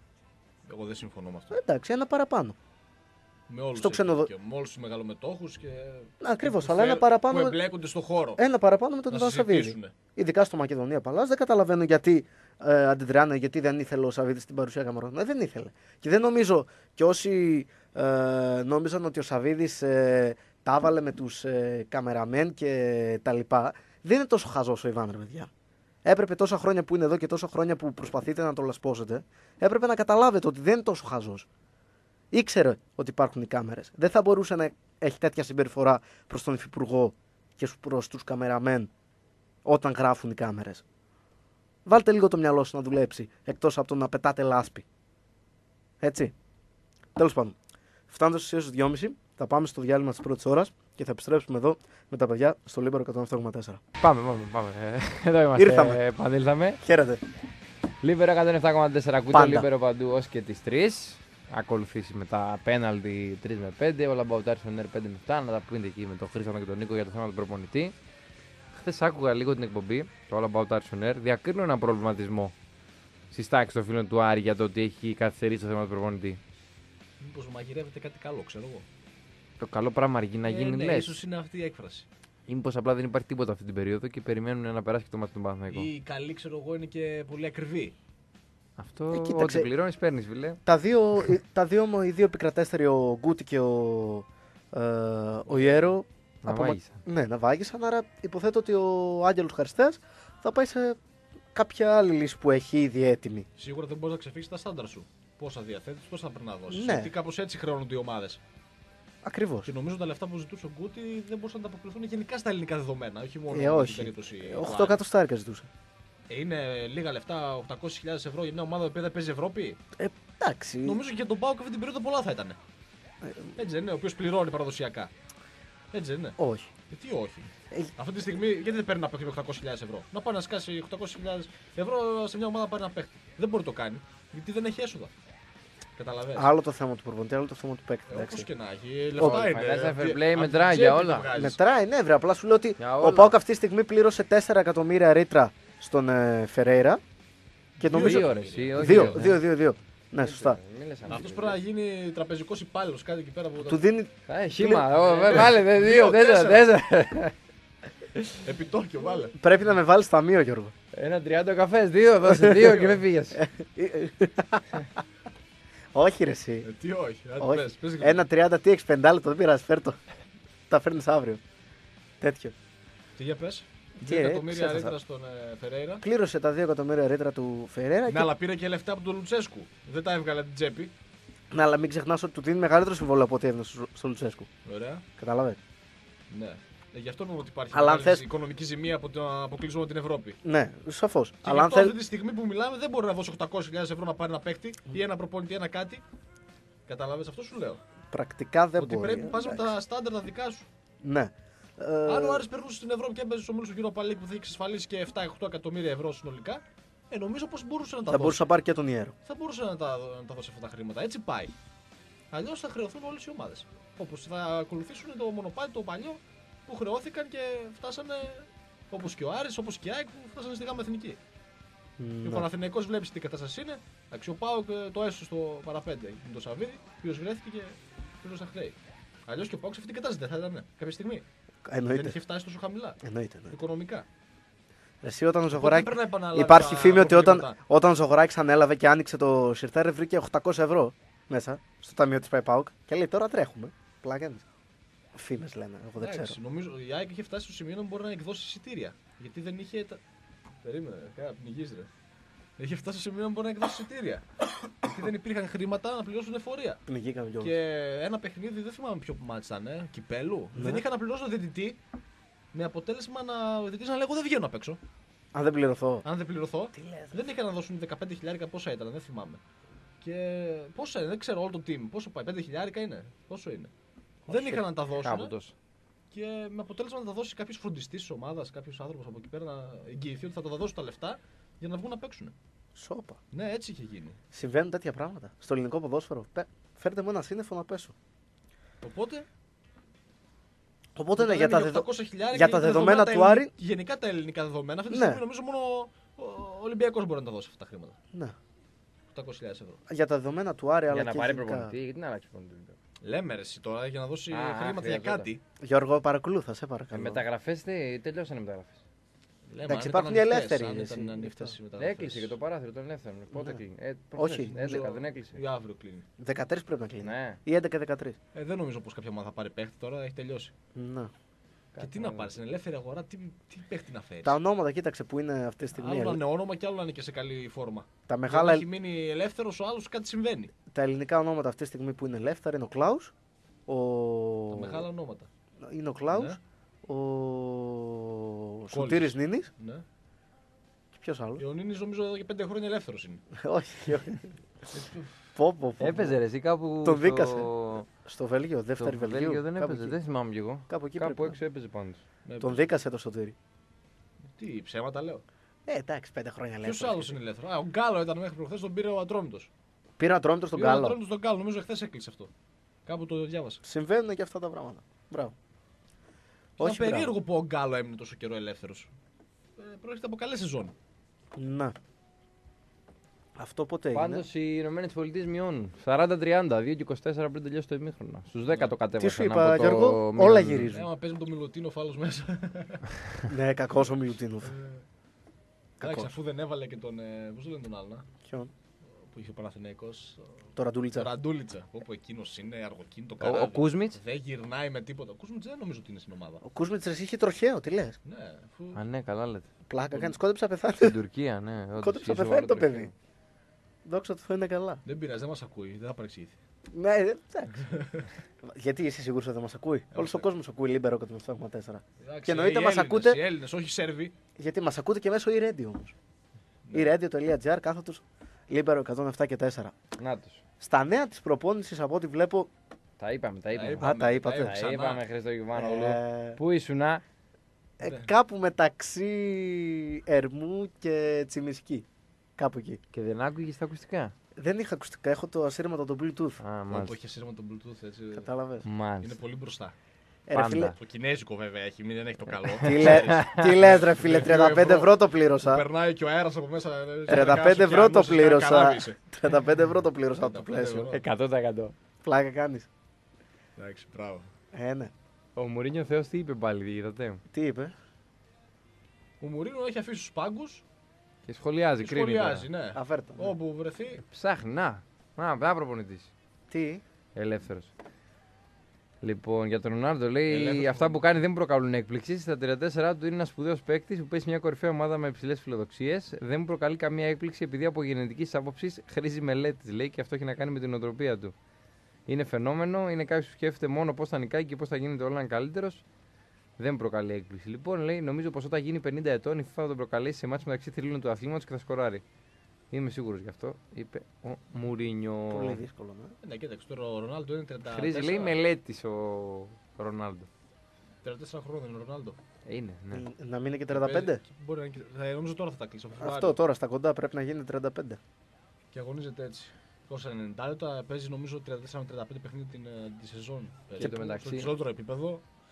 Εγώ δεν συμφωνώ με αυτό. Εντάξει, ένα παραπάνω. Με όλους στο ξενοδο- με όλους τους μεγαλομετόχους και. Ακριβώς, που αλλά ένα παραπάνω. Που εμπλέκονται στο χώρο. Ένα παραπάνω με τον να Ιβάν Σαββίδη. συζητήσουν. Ειδικά στο Μακεδονία Παλάς. Δεν καταλαβαίνω γιατί αντιδράνε, γιατί δεν ήθελε ο Σαββίδης στην παρουσία καμερών. Δεν ήθελε. Και δεν νομίζω και όσοι νόμιζαν ότι ο Σαββίδης τα έβαλε με τους καμεραμέν και τα λοιπά. Δεν είναι τόσο χαζός ο Ιβάν, ρε παιδιά. Έπρεπε τόσα χρόνια που είναι εδώ και τόσα χρόνια που προσπαθείτε να το λασπώσετε, έπρεπε να καταλάβετε ότι δεν είναι τόσο χαζός. Ήξερε ότι υπάρχουν οι κάμερες. Δεν θα μπορούσε να έχει τέτοια συμπεριφορά προς τον Υφυπουργό και προς τους καμεραμέν όταν γράφουν οι κάμερες. Βάλτε λίγο το μυαλό σου να δουλέψει, εκτός από το να πετάτε λάσπη. Έτσι. Τέλος πάντων. Φτάνοντας στις 2.30 θα πάμε στο διάλειμμα της πρώτης ώρας και θα επιστρέψουμε εδώ με τα παιδιά στο Λίμπερο 107,4. Πάμε. Εδώ είμαστε. Ήρθαμε. Επανήλθαμε. Χαίρετε. Λίμπερο 107,4. Ακούτε το Πάντα. Λίμπερο παντού ως και τις 3. Ακολουθήσει με τα πέναλτι 3 με 5. Όλα about Arsenal 5 με 7. Να τα πείτε εκεί με τον Χρήστο και τον Νίκο για το θέμα του προπονητή. Χθες άκουγα λίγο την εκπομπή, το All About Arsenal. Διακρίνω έναν προβληματισμό στις τάξεις των φίλων του Άρη για το ότι έχει καθυστερήσει το θέμα του προπονητή. Μήπως μαγειρεύεται κάτι καλό, ξέρω εγώ. Το καλό πράγμα αργεί να γίνει, ναι, λες. ίσως είναι αυτή η έκφραση. Ή μήπως απλά δεν υπάρχει τίποτα αυτή την περίοδο και περιμένουν να περάσει και το μάτι του Παναθηναϊκού. Ή καλή, ξέρω εγώ, είναι και πολύ ακριβή. Αυτό κοίταξε. ό,τι πληρώνεις παίρνεις, φίλε. Οι δύο επικρατέστεροι, ο Γκούτι και ο Ιέρο, Να βάγισαν. Ναι, να βάγισαν. Άρα υποθέτω ότι ο Άγγελος Χαριστέας θα πάει σε κάποια άλλη λύση που έχει ήδη έτοιμη. Σίγουρα δεν μπορεί να ξεφύγει τα στάνταρ σου. Πόσα διαθέτει, πόσα πρέπει να δώσει. Ναι. Γιατί κάπως έτσι χρεώνονται οι ομάδες. Ακριβώς. Και νομίζω τα λεφτά που ζητούσε ο Γκούτι δεν μπορούσαν να ανταποκριθούν γενικά στα ελληνικά δεδομένα. Όχι μόνο Όχι. στην περίπτωση. 8 εκατοστάρικα ζητούσε. Είναι λίγα λεφτά, 800.000 ευρώ για μια ομάδα που δεν παίζει Ευρώπη. Εντάξει. Νομίζω και για τον Πάοκ αυτή την περίοδο πολλά θα ήταν. Έτσι δεν είναι, ο οποίο πληρώνει παραδοσιακά. Έτσι δεν είναι. Όχι. Τι όχι. Αυτή τη στιγμή γιατί δεν παίρνει ένα παίχτη με 800.000 ευρώ. Να πάει να σκάσει 800.000 ευρώ σε μια ομάδα να πάρει ένα παίχτη. Δεν μπορεί να το κάνει γιατί δεν έχει έσοδα. Καταλαβαίνεις. Άλλο το θέμα του προπονητή, άλλο το θέμα του παίκτη. Όπως εντάξει. και να έχει. Λεφτά Όχι, είναι. financial fair Απ' play την μετράει τσέπη για το όλα. βγάζεις. Μετράει, ναι, βρε. Απλά σου λέω ότι Για ο όλα. Πάοκ αυτή τη στιγμή πλήρωσε 4 εκατομμύρια ρήτρα στον Φερέιρα. Και νομίζω. Δύο ώρες, ή όχι, Δύο. Ναι, σωστά. Μη λες Αυτό πρέπει να γίνει τραπεζικό υπάλληλο κάτι εκεί πέρα. Του δίνει. Χήμα, βάλε, δύο, Δύο, τέσσερα. Επιτόκιο, βάλε. Πρέπει να με βάλει ταμείο, Γιώργο. Ένα 30 καφές, δύο, δώσε δύο και δεν πήγες. Όχι, ρε, εσύ. Τι όχι. άντε, Όχι. πες γρήγορα. Ένα 30 τι έχει 5 λεπτό, δεν πειράζει, φέρ' το. Τα φέρνει αύριο. Τέτοιο. Τι για πες. Τι, 2 ρε, εκατομμύρια ξέχασα. ρήτρα στον Φερέιρα. Πλήρωσε τα 2 εκατομμύρια ρήτρα του Φερέιρα. Ναι, αλλά πήρε και λεφτά από τον Λουτσέσκου. Δεν τα έβγαλε από την τσέπη. Ναι, αλλά μην ξεχνά ότι του δίνει μεγαλύτερο συμβόλαιο από ό,τι έδινε στο Λουτσέσκου. Ωραία. Κατάλαβε. Ναι. Γι' αυτό είπαμε ότι υπάρχει Αλλά αν μεγάλη θες- οικονομική ζημία από το αποκλεισμό από την Ευρώπη. Ναι, σαφώ. Και Αλλά γι' αν αυτό θέλει. αυτή τη στιγμή που μιλάμε δεν μπορεί να δώσει 800.000 ευρώ να πάρει ένα παίκτη ή ένα προπονητή, ένα κάτι. Καταλάβες, αυτό σου λέω. Πρακτικά δεν Ότι μπορεί. πρέπει να πα με τα στάνταρ τα δικά σου. Ναι. Αν ο Άρης περνούσε στην Ευρώπη και έπαιζε στου ομίλου του Europa League που θα έχει εξασφαλίσει και 7-8 εκατομμύρια ευρώ συνολικά, νομίζω πω μπορούσε να τα Θα δώσει. μπορούσε να πάρει και τον Ιέρο. Θα μπορούσε να τα δώσει αυτά τα χρήματα. Έτσι πάει. Αλλιώ θα χρεωθούν όλε οι ομάδε. Όπω θα ακολουθήσουν το μονοπάτι το παλιό που χρεώθηκαν και φτάσανε όπω και ο Άρης, όπω και η ΑΕΚ που φτάσανε στη ΓΑΜΑ Εθνική. Και ο Παναθηναϊκός βλέπει τι κατάσταση είναι. Εντάξει, ο ΠΑΟΚ το έσωσε στο παραπέντε με τον Σαββίδη, ο οποίος βρέθηκε και πλήρωσε τα χρέη. Αλλιώς και ο ΠΑΟΚ σε αυτή την κατάσταση δεν θα ήταν κάποια στιγμή. Εννοείται. Δεν είχε φτάσει τόσο χαμηλά. Εννοείται. Οικονομικά. Εσύ όταν ο Οπότε Ζωγοράκης. πρέπει να επαναλάβει Υπάρχει τα φήμη ότι προβλήματα. όταν ο Ζωγοράκης ανέλαβε και άνοιξε το σιρτάρι, βρήκε 800 ευρώ μέσα στο ταμείο της ΠΑΟΚ και λέει τώρα τρέχουμε. Πλάκα είναι. Φήμες λένε, εγώ δεν ξέρω. Εντάξει, νομίζω η ΑΕΚ είχε φτάσει στο σημείο να μπορεί να εκδώσει εισιτήρια. Γιατί δεν είχε. Περίμενε, πνιγείς ρε. Είχε φτάσει στο σημείο να μπορεί να εκδώσει εισιτήρια. Γιατί δεν υπήρχαν χρήματα να πληρώσουν εφορία. Πνιγήκαμε κιόλας. Και ένα παιχνίδι, δεν θυμάμαι ποιο μάτς ήταν, κυπέλου. Ναι. Δεν είχαν να πληρώσουν τον διαιτητή. Με αποτέλεσμα ο διαιτητής να λέει: εγώ δεν βγαίνω απ' έξω. Αν δεν πληρωθώ. Αν δεν πληρωθώ. Τι λες, Δεν είχαν να δώσουν 15.000 πόσα ήταν, δεν θυμάμαι. Και πόσα είναι, δεν ξέρω όλο το team. Πόσο πάει, 5.000 είναι. Πόσο είναι. Δεν είχαν να τα Κάπου δώσουν. τόσο. Και με αποτέλεσμα να τα δώσει κάποιο φροντιστή τη ομάδα, κάποιο άνθρωπο από εκεί πέρα να εγγυηθεί ότι θα τα δώσει τα λεφτά για να βγουν να παίξουν. Σόπα. Ναι, έτσι είχε γίνει. Συμβαίνουν τέτοια πράγματα. Στο ελληνικό ποδόσφαιρο. Φέρτε μου ένα σύννεφο να πέσω. Οπότε ναι, για τα, 800.000 για τα δεδομένα του Άρη. Γενικά τα ελληνικά δεδομένα. Αυτή τη Ναι. στιγμή νομίζω μόνο ο Ολυμπιακός μπορεί να τα δώσει αυτά τα χρήματα. Ναι. 800.000 ευρώ. Για τα δεδομένα του Άρη, αλλά Για να και πάρει γενικά. προπονητή, γιατί να αλλάξει προπονητή. Λέμε ρε εσύ τώρα για να δώσει Α, χρήματα για χρειαζόταν. κάτι. Γιώργο, παρακολούθα, σε παρακαλώ. Μεταγραφέ τελειώσαν οι μεταγραφέ. Λέμε, Εντάξει, αν υπάρχουν ήταν οι ανοιχτές, ελεύθεροι, αν εσύ, ήταν ανοιχτές οι μεταγραφές. Έκλεισε και το παράθυρο των ελεύθερων. Πότε Ναι. κλείνει. Όχι. 11 δεν έκλεισε. Ή αύριο κλείνει. 13 πρέπει να κλείνει. Ναι. Ή 11-13. Δεν νομίζω πως κάποια ομάδα θα πάρει παίχτη τώρα, έχει τελειώσει. Ναι. Και τι να πάρει, στην ελεύθερη αγορά, τι παίχτη να φέρει. Τα ονόματα, κοίταξε που είναι αυτή τη στιγμή. Άλλο να είναι όνομα και άλλο να είναι και σε καλή φόρμα. Τα, Μεγάλα... μεγάλα, έχει μείνει ελεύθερο, ο άλλο κάτι συμβαίνει. τα ελληνικά ονόματα αυτή τη στιγμή που είναι ελεύθερα είναι ο Κλάους. Τα μεγάλα ονόματα. Είναι ο Κλάους. Ναι. Ο Σωτήρης Νίνης. Ναι. Και ποιος άλλος. Ο Νίνης νομίζω εδώ και 5 χρόνια ελεύθερο είναι. Όχι, όχι. Πω. Έπαιζε ρε, εσύ κάπου. Τον δίκασε. Στο Βέλγιο, Στο δεύτερη Βέλγιο Βελγίου. δεν κάπου έπαιζε, εκεί. δεν θυμάμαι κι εγώ. Κάπου εκεί Κάπου πρέπει έξω έπαιζε πάντως. Ναι, Τον δίκασε το Σωτήρη. Τι ψέματα λέω. Εντάξει, 5 χρόνια Ποιο ελεύθερος. άλλο είναι ελεύθερο. Ο Γκάλο ήταν μέχρι προχθέ, τον πήρε ο Ατρόμητο. Πήρε Ατρόμητο στον Ο Γκάλο. Ατρόμητο τον Γκάλο, νομίζω εχθέ έκλεισε αυτό. Κάπου το διάβασα. Συμβαίνουν και αυτά τα πράγματα. Μπράβο. Ήταν Όχι περίεργο μπράβο. που ο Γκάλο έμεινε τόσο καιρό ελεύθερο. Προέρχεται από καλέ σεζόν. Να. Αυτό πότε έγινε. Πάντως οι Ηνωμένες Πολιτείες μειώνουν. 40-30, 2 και 24 πριν τελειώσει το ημίχρονο. Στους 10 το κατέβασαν. Τι σου είπα, από το Γιώργο, μείον. όλα γυρίζουν. Άμα παίζει με το Μιλουτίνο φάλο μέσα. Ναι, κακός ο Μιλουτίνοφ. Εντάξει, Κακός. αφού δεν έβαλε και τον. Πώ το λένε τον άλλο, Ποιον. που είχε ο Παναθηναϊκός. Το Ραντούλιτσα. Ραντούλιτσα. Όπου εκείνο είναι αργοκίνητο Ο καράβι. Κούσμιτς. Δεν γυρνάει με τίποτα. Ο Κούσμιτς δεν νομίζω ότι είναι στην ομάδα. Ο Κούσμιτς είχε τροχαίο, τι λες. Ναι, αφού. Α, ναι, καλά λέτε. Πλάκα κάνεις, κόντεψε να πεθάνει. Στην Τουρκία, ναι. όντως, Κόντεψε να είχε πεθάνει το σοβαρό παιδί. Δόξα τω Θεώ είναι καλά. Δεν πειράζει, δεν μα ακούει, δεν θα παρεξηγηθεί. Ναι, εντάξει. Γιατί είσαι σίγουρος ότι δεν μας ακούει. Όλος ο κόσμος ακούει Λίμπερο και το 7,4. Και εννοείται μας ακούτε. Οι Έλληνες, όχι οι Σέρβοι. Γιατί μας ακούτε και μέσω e-radio όμως. e-radio.gr κάθετος Λίμπερο 107 και 4. κρίκο. Νάτος. Στα νέα της προπόνησης από ό,τι βλέπω. Τα είπαμε, τα είπαμε. είπαμε. τα είπατε. είπαμε. Τα Ξανά. είπαμε, Χρήστο Γιωβάνογλου. ε, Πού ήσουνα. κάπου μεταξύ Ερμού και Τσιμισκή. Κάπου εκεί. Και δεν άκουγες τα ακουστικά. Δεν είχα ακουστικά, έχω το ασύρματο το Bluetooth. Α, Όπου μάλιστα. έχει ασύρμα τον Bluetooth έτσι. Κατάλαβες. Είναι Μάλιστα. πολύ μπροστά. Ρε Πάντα. φίλε, Το κινέζικο βέβαια έχει, μην δεν έχει το καλό. τι λες ρε φίλε, 35 ευρώ το πλήρωσα. Περνάει και ο αέρα από μέσα. 35 ευρώ το πλήρωσα. πλήρωσα. 35 ευρώ το πλήρωσα από το 35 πλαίσιο. ευρώ. 100%. Πλάκα κάνεις. Εντάξει, μπράβο. Ναι. Ο Μουρίνιο Θεός τι είπε πάλι, είδατε. Τι είπε. Ο Μουρίνο έχει αφήσει του πάγκου. Και σχολιάζει, κρίνει. τώρα. Σχολιάζει, ναι. Αφέρτα. Ναι. Όπου βρεθεί. Ψάχνει, να προπονητής. Τι. Ελεύθερος. Λοιπόν, για τον Ρονάλντο λέει: Ελεύθερος. αυτά που κάνει δεν προκαλούν έκπληξη. Στα 34 του είναι ένα σπουδαίο παίκτη που παίζει μια κορυφαία ομάδα με υψηλές φιλοδοξίες. Δεν μου προκαλεί καμία έκπληξη επειδή από γενετική άποψη χρήζει μελέτη, λέει, και αυτό έχει να κάνει με την οτροπία του. Είναι φαινόμενο, είναι κάποιο που σκέφτεται μόνο πώ θα νικάει και πώ θα γίνεται όλο καλύτερο. Δεν μου προκαλεί έκπληξη. Λοιπόν, λέει: νομίζω πω όταν γίνει 50 ετών η FIFA θα τον προκαλέσει σε μάτς μεταξύ θρύλων του αθλήματος και θα σκοράρει. Είμαι σίγουρος γι' αυτό, είπε ο Μουρίνιο. Πολύ δύσκολο. Ναι. Ναι, κοίταξε τώρα ο Ρονάλντο είναι 34. Χρήζει, λέει, μελέτης ο Ρονάλντο. 34 χρόνια είναι ο Ρονάλντο. Είναι, ναι. Να μείνει και 35. Μπορεί να είναι και. Νομίζω τώρα θα τα κλείσω. Αυτό τώρα στα κοντά πρέπει να γίνει 35. Και αγωνίζεται έτσι. Τόσα 90 λεπτά παίζει νομίζω 34 με 35 παιχνίδια τη σεζόν. Και το μεταξύ. Στο υψηλότερο επίπεδο.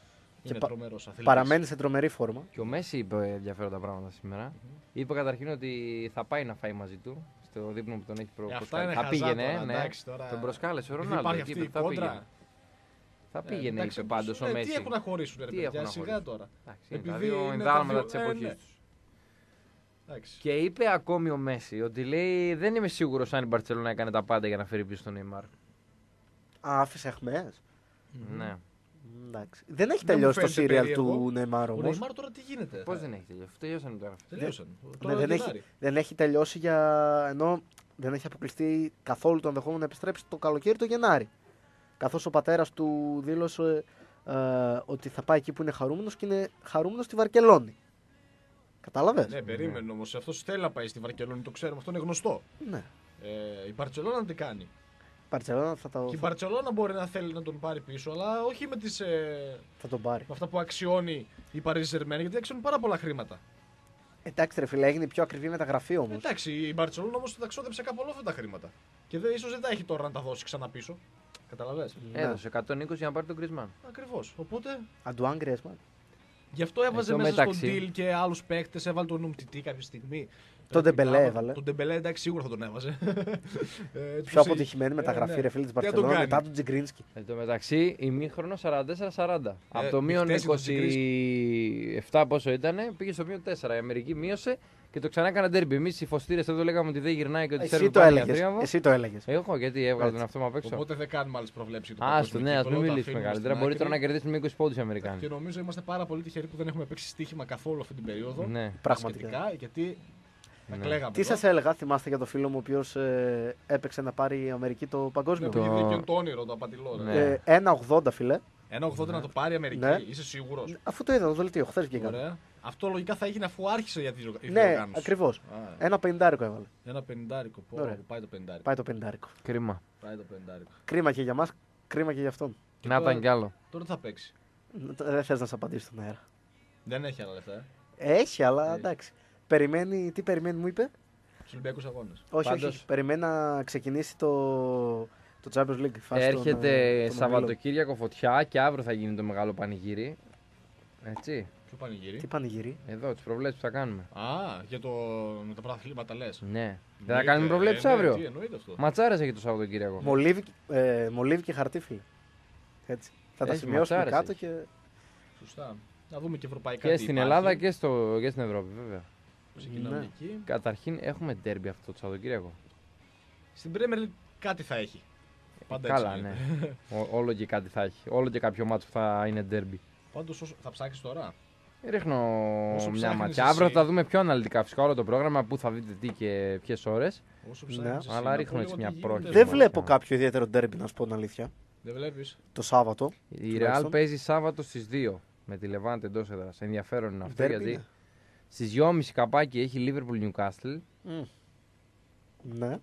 Είναι πα- τρομερός αθλητής. Παραμένει σε τρομερή φόρμα. Και ο Μέση είπε ενδιαφέροντα πράγματα σήμερα. Είπε καταρχήν ότι θα πάει να φάει μαζί του στο δείπνο που τον έχει Αυτά είναι Θα χαζά πήγαινε, τώρα, ναι. εντάξει, τώρα. Τον προσκάλεσε ο Επειδή Ρονάλντο. υπάρχει και αυτή είπε, η θα κόντρα. πήγαινε. Θα πήγαινε, Εντάξει, είπε πάντως ο Μέση. Τι έχουν να χωρίσουν, ρε Τι παιδιά, έχουν να σιγά χωρίσουν. τώρα. Εντάξει, είναι Επειδή τα δύο είναι ενδάλματα τα της δύο- εποχής ναι. τους. Εντάξει. Και είπε ακόμη ο Μέση ότι λέει δεν είμαι σίγουρος αν η Μπαρτσελόνα έκανε τα πάντα για να φέρει πίσω τον Neymar. Άφησε αχμές. Ναι. Εντάξει. Δεν έχει Δεν μου τελειώσει το φαίνεται σύριαλ περίεργο. του Νεϊμάρ Ο όμως. Νεϊμάρ τώρα τι γίνεται. Πώς δεν έχει τελειώσει. Τελειώσανε το έγραφο. Τελείωσαν. Ναι, Τώρα δεν, Γενάρη. έχει, δεν έχει τελειώσει ενώ δεν έχει αποκλειστεί καθόλου το ενδεχόμενο να επιστρέψει το καλοκαίρι το Γενάρη. Καθώς ο πατέρας του δήλωσε ότι θα πάει εκεί που είναι χαρούμενος και είναι χαρούμενος στη Βαρκελόνη. Κατάλαβες? Ναι, περίμενε όμως. Αυτός θέλει να πάει στη Βαρκελόνη, το ξέρουμε, αυτό είναι γνωστό. Ναι. Η Μπαρτσελόνα τι κάνει. Μπαρτσελόνα Και η Μπαρτσελόνα μπορεί να θέλει να τον πάρει πίσω, αλλά όχι με, θα τον πάρει. με αυτά που αξιώνει η Paris Saint-Germain, γιατί αξιώνει πάρα πολλά χρήματα. Εντάξει, ρε φίλε, έγινε η πιο ακριβή μεταγραφή όμως. Εντάξει, η Μπαρτσελόνα όμως τα ξόδεψε κάπου όλα αυτά τα χρήματα. Και ίσως δεν τα έχει τώρα να τα δώσει ξανά πίσω. Καταλαβες. Ναι. Έδωσε 120 για να πάρει τον Κρισμάν. Ακριβώς. Οπότε Αντουάν Γκρέσμαν. γι' αυτό έβαζε Εν τω μέσα μεταξύ. στον deal και άλλους παίκτες, έβαλε τον Νουμτιτή κάποια στιγμή. Τον Πρέπει Ντεμπελέ να- έβαλε. Τον Ντεμπελέ εντάξει σίγουρα θα τον έβαζε. Πιο αποτυχημένη μεταγραφή, ναι. ρε φίλε, της Τι να τον Μπαρτσελόνα κάνει. μετά του Τζιγκρίνσκι. Εν τω μεταξύ, ημίχρονο 44-40. Από το μείον νυχτές είναι το 27 πόσο ήταν, πήγε στο μείον 4. Η Αμερική μείωσε και το ξανά έκανα ντέρμπι. Εμείς οι φωστήρες εδώ λέγαμε ότι δεν γυρνάει και ότι Εσύ Σέρβοι το πάνε για έλεγες. θρίαμβο. Εσύ το έλεγες. Εγώ γιατί έβγαλα τον Έτσι. εαυτό μου απ' έξω. Οπότε δεν κάνουμε άλλες προβλέψεις. για το Άστο, παγκόσμιο ναι, ας κύπελλο, μην το μιλήσουμε αφήνουμε καλύτερα. στην Μπορεί τώρα να άκρη. κερδίσουν με 20 πόντους οι Αμερικάνοι. Και νομίζω είμαστε πάρα πολύ τυχεροί που δεν έχουμε παίξει στοίχημα καθόλου αυτή την περίοδο. Ναι. Πραγματικά. Σχετικά, γιατί θα Ναι. κλαίγαμε. Τι εδώ. σας έλεγα, θυμάστε για το φίλο μου ο οποίος έπαιξε να πάρει η Αμερική το παγκόσμιο. Ναι, Το- πήγε δίκαιο το όνειρο, το απατηλό. Ναι. ρε. 1,80 φίλε. 1,80 να το πάρει η Αμερική, Ναι. είσαι σίγουρος. Αφού το είδα το δελτίο, χθες βγήκα. Ωραία. Αυτό λογικά θα έγινε αφού άρχισε για τη Ναι, διοργάνωση. ακριβώς. Α, 1,50 έβαλε. Ένα πενηντάρικο. Ωραία. Πάει το πενηντάρικο. Πάει το 50. Κρίμα. Πάει το πενηντάρικο. Κρίμα και για μας, κρίμα και για αυτόν. Και Να τώρα- ήταν κι άλλο. Τώρα τι θα παίξει. Δεν θες να σε απαντήσω στον αέρα. Δεν έχει άλλα λεφτά. Έχει, αλλά Έχει. εντάξει. Τι περιμένει, μου είπε. Στου Ολυμπιακού Αγώνε. Όχι, Πάντως- όχι. Περιμένει να ξεκινήσει το Champions League. Φάση Έρχεται των Σαββατοκύριακο φωτιά και αύριο θα γίνει το μεγάλο πανηγύρι. Έτσι. Ποιο πανηγύρι. Τι πανηγύρι. Εδώ, τις προβλέψεις που θα κάνουμε. Α, για με τα πρωταθλήματα λε. Ναι. Δεν θα κάνουμε προβλέψεις αύριο. Τι εννοείται αυτό. Ματσάρες έχει το Σαββατοκύριακο. Μολύβι και χαρτί, φίλε. Έτσι. Θα τα Έχει σημειώσουμε ματσάρες, κάτω έχει. και. Σωστά. Να δούμε και ευρωπαϊκά. Και τι στην υπάρχει. Ελλάδα και στην Ευρώπη, βέβαια. Ξεκινάμε Ναι. εκεί. Καταρχήν έχουμε ντέρμπι αυτό το Σαββατοκύριακο. Στην Premier League κάτι θα έχει. Πάντα έτσι Καλά, είναι. ναι. Όλο και κάτι θα έχει. Όλο και κάποιο μάτσο θα είναι ντέρμπι. Πάντως θα ψάξει τώρα. Ρίχνω Όσο μια ψάχνεις ματιά. εσύ. Αύριο θα τα δούμε πιο αναλυτικά φυσικά όλο το πρόγραμμα, πού θα δείτε τι και ποιε ώρε. Όσο Ναι. ψάχνεις εσύ, Αλλά να ρίχνω πω έτσι λίγο μια τι πρόχειρα. γίνεται. Δεν μόνο βλέπω πια. κάποιο ιδιαίτερο ντέρμπι, να σου πω την αλήθεια. Δεν βλέπει. Το Σάββατο. Η Τουλάχιστον. Real παίζει Σάββατο στι 2 με τη Levante εντό έδρα. Ενδιαφέρον είναι αυτό Ντέρμπι γιατί είναι. στι 2.30 καπάκι έχει Liverpool Newcastle. Μμ. Ναι.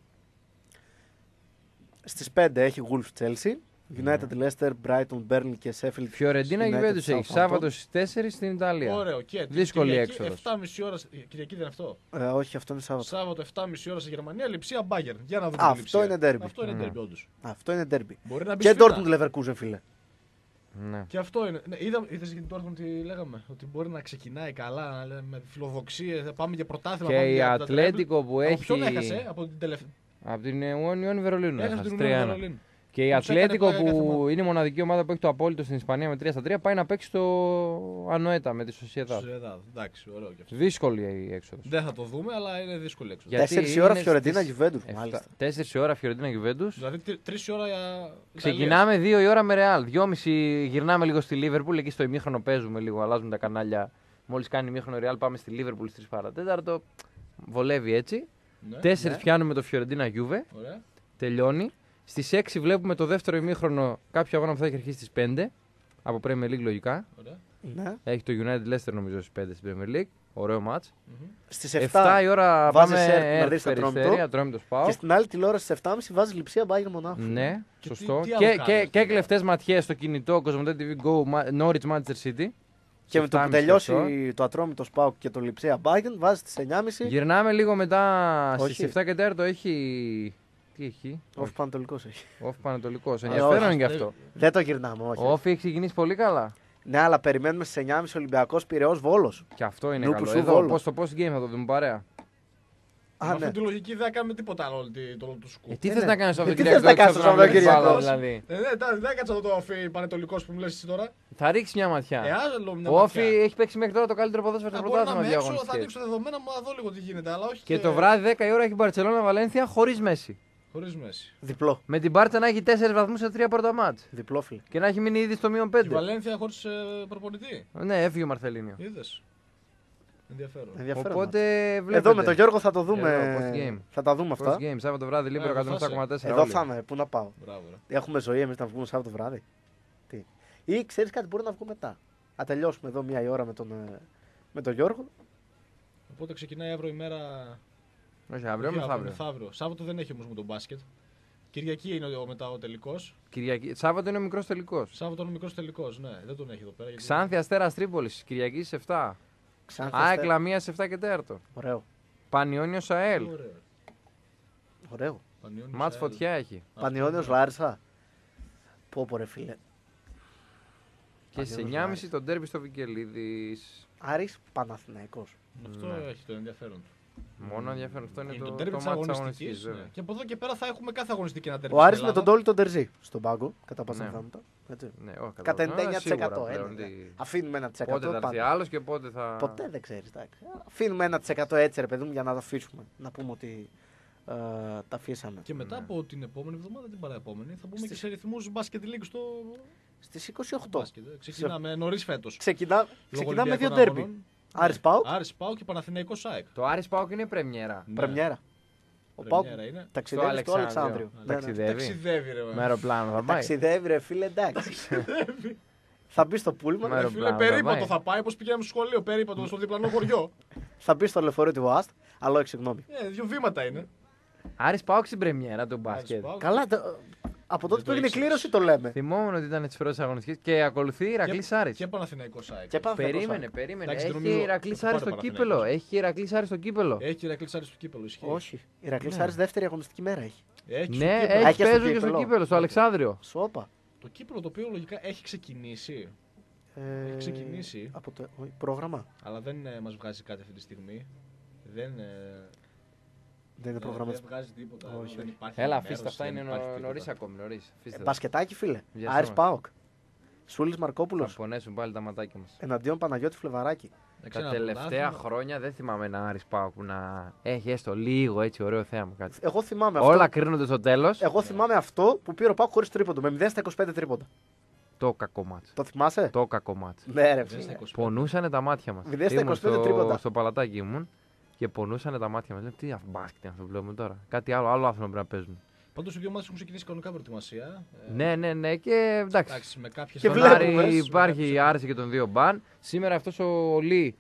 Στις 5 έχει Wolves Chelsea. United Leicester, Brighton, Burnley και Sheffield. Φιωρεντίνα United, Juventus έχει Southampton. Σάββατο στι 4 στην Ιταλία. Ωραίο. Και Δύσκολη Κυριακή, έξοδος. 7,5 ώρα. Κυριακή δεν είναι αυτό. Όχι, αυτό είναι Σάββατο. Σάββατο 7,5 ώρα στη Γερμανία, Λειψία Bayern. Για να δούμε. Αυτό τη Λειψία. είναι derby. Αυτό είναι Ναι. derby, όντως. Αυτό είναι derby. Μπορεί να μπει Και σφίνα. Dortmund Leverkusen, φίλε. Ναι. Και αυτό είναι. Ναι, είδες για την Dortmund τι λέγαμε. Ότι μπορεί να ξεκινάει καλά, να λέμε, με φιλοδοξίες. Πάμε για πρωτάθλημα. Και πάμε η για τα Ατλέτικο που treble. Από έχει. ποιον έχασε, από την τελευταία. Από την Union Βερολίνου Έχασε έχασε την 3-1. Union Βερολίνου. Και η Τους έκανε Ατλέτικο πλάκα κάθε που μάτι. είναι η μοναδική ομάδα που έχει το απόλυτο στην Ισπανία με 3-3 πάει να παίξει στο Ανοέτα με τη Σοσιαδάδ. Σοσιαδάδ. Εντάξει, ωραίο και αυτό. Δύσκολη η έξοδο. Δεν θα το δούμε, αλλά είναι δύσκολη έξοδο. Γιατί 4 η ώρα είναι Φιωρεντίνα στις Juventus. Μάλιστα. 4 η ώρα Φιωρεντίνα Γιουβέντους. Δηλαδή 3 ώρα για. Ξεκινάμε 2 η ώρα με Ρεάλ. 2.30 γυρνάμε λίγο στη Λίβερπουλ. Εκεί στο ημίχρονο παίζουμε λίγο, αλλάζουμε τα κανάλια. Μόλι κάνει ημίχρονο Ρεάλ, πάμε στη Λίβερπουλ στι 3 παρατέταρτο. Βολεύει έτσι. Ναι, 4 ναι. πιάνουμε το Φιωρεντίνα Γιούβε. ωραία. Τελειώνει. Στι 6 βλέπουμε το δεύτερο ημίχρονο κάποιο αγώνα που θα έχει αρχίσει στι 5. Από Premier League λογικά. ωραία. Ναι. Έχει το United Leicester νομίζω στι 5 στην Premier League. Ωραίο μάτς. Μμμ. Στις 7 η ώρα βάζει πάμε σερ να Ερτ δεις το Περιστέρια, τρώμε το ΣΠΑΟ. και στην άλλη τηλεόραση στις 7.30 βάζει Λειψία Bayern Μονάχου. Ναι, Και σωστό. τι άλλο Και, κάνεις, και τώρα? κλεφτές ματιές στο κινητό, Κοσμοτέ TV Go, Norwich Manchester City. Και με το που 7.30 τελειώσει αυτό. το Ατρόμητο Σπάουκ και το Λειψία Bayern βάζει στις 9.30. Γυρνάμε λίγο μετά Όχι. στις 7 και 4 έχει... Τι έχει? Όφη Πανατολικός έχει. Off Πανατολικός. όχι, Ενδιαφέρον γι' δεν- αυτό. Δεν το γυρνάμε, όχι. Ο Off έχει ξεκινήσει πολύ καλά. Ναι, αλλά περιμένουμε στις 9.30 Ολυμπιακός Πειραιώς Βόλος. Και αυτό είναι Νου καλό. που σου Εδώ, Βόλο. πώς το post game θα το δούμε παρέα. Με Α, αυτή ναι. τη λογική δεν θα κάνουμε τίποτα άλλο το όλο του σκου. Τι ναι. θες να κάνεις το Τι Σαββατοκύριακο, θες να κάνεις έξω το από να βλέπεις Σαββατοκύριακο? μπάλα, δηλαδή. Δεν κάτσα εδώ το Όφι Πανετολικός που μου λες εσύ τώρα. Θα ρίξει μια ματιά. Άλλο μια Ο Όφι ματιά. έχει παίξει μέχρι τώρα το καλύτερο ποδόσφαιρο στο Θα μπορώ να πρωτάθλημα είμαι έξω, θα διαγωνιστικές. ανοίξω τα δεδομένα μου να δω λίγο τι γίνεται. Αλλά όχι Και το βράδυ 10 η ώρα έχει Μπαρτσελόνα Βαλένθια χωρίς Μέση. χωρίς Μέση. Διπλό. Με την Μπάρτσα να έχει 4 βαθμούς σε 3 πρώτα μάτς. Διπλό, φίλε. Και να έχει μείνει ήδη στο μείον Η 5. Βαλένθια χωρίς προπονητή. Ναι, έφυγε ο Μαρθελίνιο. Είδες. Ενδιαφέρον. Ενδιαφέρον. Οπότε βλέπετε. Εδώ με τον Γιώργο θα το Εδώ, δούμε. post game. Θα τα δούμε Post αυτά. game, Σάββατο βράδυ, Λίμπερο εδώ θα 107,4. Εδώ όλοι. θα είμαι. Πού να πάω. Μπράβο, ρε. Έχουμε ζωή εμείς να βγούμε Σάββατο βράδυ. Τι. Ή ξέρεις κάτι, μπορεί να βγούμε μετά. Θα τελειώσουμε εδώ μία η ώρα με τον Γιώργο. Οπότε ξεκινάει αύριο η μέρα. Όχι, αύριο μεθαύριο. Μεθαύριο. Σάββατο δεν έχει όμως με τον μπάσκετ. Κυριακή είναι μετά ο τελικός. Κυριακή. Σάββατο είναι ο μικρός τελικός. Σάββατο είναι ο μικρός τελικός. Ναι, δεν τον έχει εδώ πέρα. γιατί- Ξάνθη Αστέρας Τρίπολης, Κυριακή σε 7. Ξάνθη ΑΕΚ Αστέρα. Λαμία σε 7 και 4. Ωραίο. Πανιόνιος ΑΕΛ. Ωραίο. Ωραίο. Πανιόνιος Μάτς ΑΕΛ. φωτιά έχει. Πανιόνιος Λάρισα. Πω ρε φίλε. Και σε Πανιόνιος 9.30 Λάρισα. το ντέρμπι στο Βικελίδης. Άρης Παναθηναϊκός. Αυτό Ναι. έχει το ενδιαφέρον του. Μόνο ενδιαφέρον αυτό είναι Είναι το το τέρμι μάτς της της αγωνιστικής. αγωνιστικής. Ναι. βέβαια. Και από εδώ και πέρα θα έχουμε κάθε αγωνιστική ένα τέρμι. Ο Άρης με τον Τόλι τον Τερζή στον πάγκο. Κατά πάσα Ναι. πιθανότητα. Έτσι. Ναι, όχι, Κατά κατά 99%. πλέον, ναι. τι- Αφήνουμε 1%. Πότε θα έρθει πάντα. άλλος και πότε θα. Ποτέ δεν ξέρει. Αφήνουμε 1% έτσι, ρε παιδί μου, για να το αφήσουμε. Να πούμε ότι τα αφήσαμε. Και μετά Ναι. από την επόμενη εβδομάδα, την παραεπόμενη, θα μπούμε και Στις- σε ρυθμούς μπάσκετ league στο Στις 28 μπάσκετ. Ξεκινάμε νωρίς φέτος. ξεκινάμε με Ολυμπιακών δύο ντέρμπι. αγώνων. Άρης Ναι. ΠΑΟΚ. Άρης ΠΑΟΚ και Παναθηναϊκός ΑΕΚ. Το Άρης Πάοκ είναι πρεμιέρα. Ναι. Πρεμιέρα. Ο Πάοκ Πρεμιέρα είναι. ταξιδεύει στο Αλεξάνδριο. Αλεξάνδριο. Ναι, ναι. Ταξιδεύει. Ταξιδεύει ρε. Με αεροπλάνο θα πάει. Ταξιδεύει, ρε φίλε, εντάξει. Θα μπει στο πούλμαν, Με Φίλε, αεροπλάνο, περίπατο πάει. θα πάει, όπως πηγαίνουμε στο σχολείο, περίπατο στο διπλανό χωριό. θα μπει στο λεωφορείο του ΟΑΣΤ. Αλλά όχι, συγγνώμη. 2 βήματα είναι. Άρης Πάοκ στην πρεμιέρα του Άρης μπάσκετ. ΠΑΟΚ. Καλά, από τότε το που έγινε ήξερες. κλήρωση το λέμε. Θυμόμουν ότι ήταν τις πρώτες αγωνιστικές και ακολουθεί η Ηρακλής Άρης. Και Παναθηναϊκός ΑΕΚ. Και πάμε Περίμενε. Εντάξει, Έχει νομίζω η Ηρακλής θα Άρης πάρει στο ο κύπελο. Παναθηναϊκός. Έχει η Ηρακλής Άρης στο κύπελο. Έχει η Ηρακλής Άρης στο κύπελο, ισχύει. Όχι. Η Ηρακλής Ναι. Άρης δεύτερη αγωνιστική μέρα έχει. Έχει στο Ναι, κύπελο. έχει και στο παίζουν και στο κύπελο. κύπελο, στο Αλεξάνδριο. Σόπα. Το κύπελο το οποίο λογικά έχει ξεκινήσει, Έχει ξεκινήσει. Από το πρόγραμμα. αλλά δεν μας βγάζει κάτι αυτή τη στιγμή. Δεν, Δεν είναι πρόγραμμα. δεν βγάζει τίποτα. Όχι, δεν όχι. υπάρχει Έλα, ενημέρωση, αφήστε αυτά, δεν είναι υπάρχει τίποτα. νωρίς ακόμη. Νωρίς. Αφήστε τα. Μπασκετάκι, φίλε. Βιαστόμαστε. Άρης ΠΑΟΚ. Σούλης Θα Μαρκόπουλος. πονέσουν πάλι τα ματάκια μας. Εναντίον Παναγιώτη Φλεβαράκη. Εντάξει, Τα ένα τελευταία πρωτάθλημα. χρόνια δεν θυμάμαι ένα Άρης Πάοκ που να έχει έστω λίγο έτσι ωραίο θέαμα. Κάτι. Εγώ θυμάμαι αυτό. Όλα κρίνονται στο τέλος. Εγώ θυμάμαι αυτό που πήρε ο ΠΑΟΚ χωρίς τρίποντο. Με 0 στα 25 τρίποντα. Το κακό μάτς. Το θυμάσαι? Το κακό μάτς. Ναι, ρε Δεν στα φίλε. 25. Πονούσανε τα μάτια μας. 0 στα Ήμουν 25 τρίποντα. στο παλατάκι ήμουν και πονούσανε τα μάτια μας. Λέω, τι μπάσκετ είναι αυτό που βλέπουμε τώρα. Κάτι άλλο άθλημα πρέπει να παίζουν. Πάντως οι δύο ομάδες έχουν ξεκινήσει κανονικά προετοιμασία. Ναι, και εντάξει. Εντάξει, με κάποιες Και Στον βλέπουμε. Άρη υπάρχει η άρση και των δύο μπαν. Σήμερα αυτός ο Λί.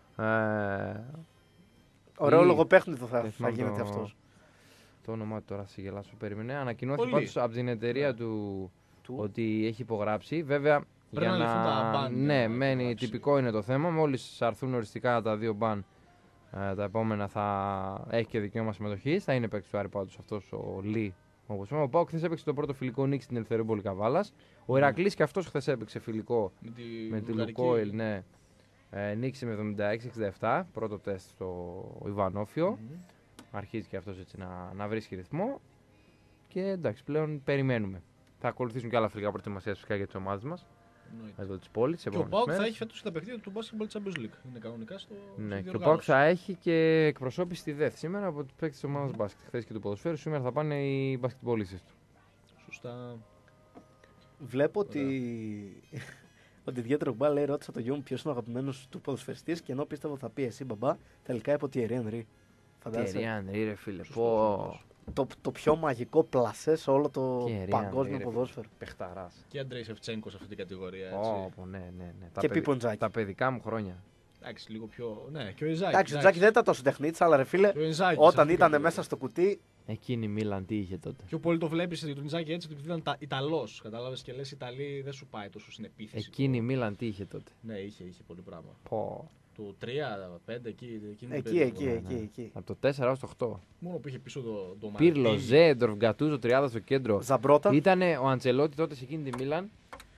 Ωραίο Ή- λογοπαίχνητο δεν θα θυμάμαι γίνεται το- αυτός. Το όνομά του τώρα σε γελάσω, περίμενε. Ανακοινώθηκε Πολύ. πάντως από την εταιρεία του ότι έχει υπογράψει. Βέβαια, Πρέπει να λυθούν τα μπαν για Ναι, να μένει, υπογράψει. τυπικό είναι το θέμα. Μόλις αρθούν οριστικά τα δύο μπαν, τα επόμενα θα έχει και δικαίωμα συμμετοχή. Θα είναι παίκτη του Άρη πάντως αυτός ο Λί. Όπως είπαμε, ο Πάοκ χθες έπαιξε το πρώτο φιλικό νίκη στην Ελευθερία Καβάλας. Ο Ηρακλής και αυτός χθες έπαιξε φιλικό με τη βουλγαρική- Λουκόιλ. Ναι. Νίκησε με 76-67, πρώτο τεστ στο Ιβανόφιο. Μμμ. Αρχίζει και αυτός έτσι να βρίσκει ρυθμό. Και εντάξει, πλέον περιμένουμε. Θα ακολουθήσουν και άλλα φιλικά προετοιμασία φυσικά για τις ομάδες μας Εννοείται. εδώ της πόλης. Και ο ΠΑΟΚ θα έχει φέτος και τα παιχνίδια του Basketball Champions League. Είναι κανονικά στο. Ναι, στη και ο διοργάνωση. Πάοκ θα έχει και εκπροσώπηση στη ΔΕΘ σήμερα από του παίκτες της ομάδας μπάσκετ. Χθες και του ποδοσφαίρου, σήμερα θα πάνε οι μπασκετμπολίστες του. Σωστά. Βλέπω ότι. Ότι Διέ Ντρογκμπά λέει: ρώτησα το γιο μου ποιο είναι ο αγαπημένο του ποδοσφαιριστή και ενώ πίστευα θα πει εσύ μπαμπά, τελικά είπε ότι Thierry Henry. Φαντάζεσαι. Ριάννη, ρε φίλε. Σωστός, Πω. σωστός. Το πιο μαγικό πλασέ σε όλο το Thierry παγκόσμιο Henry, ρε ποδόσφαιρο. Παιχταράς. Και Αντρέι Σεφτσένκο σε αυτή την κατηγορία. Έτσι. Ω, ναι. Και Πίποντζάκη. Τα παιδικά μου χρόνια. Εντάξει, λίγο πιο. Ναι, και ο Ιζάκη. Εντάξει, ο Τζάκη δεν ήταν τόσο τεχνίτη, αλλά ρε φίλε, Και ο Ιζάκη σε όταν αυτή την ήταν κατηγορία. μέσα στο κουτί. Εκείνη η Μίλαν τι είχε τότε. Πιο πολύ το βλέπει για τον Ιζάκη έτσι, επειδή ήταν Ιταλό. Κατάλαβε και λε: Ιταλοί δεν σου πάει τόσο στην επίθεση. Εκείνη η Μίλαν τι είχε τότε. Ναι, είχε πολύ πράγμα. Πω. Το 3-5 εκεί. εκείνη την Εκεί, περίοδο. εκεί, ναι, εκεί, ναι. εκεί. Από το 4 ως το 8. Μόνο που είχε πίσω το Πύρλο, Μαρτίνι. Ζέντροφ, Γκατούζο, 30 στο κέντρο. Ζαμπρότα. Ήταν ο Αντσελότη τότε σε εκείνη τη Μίλαν.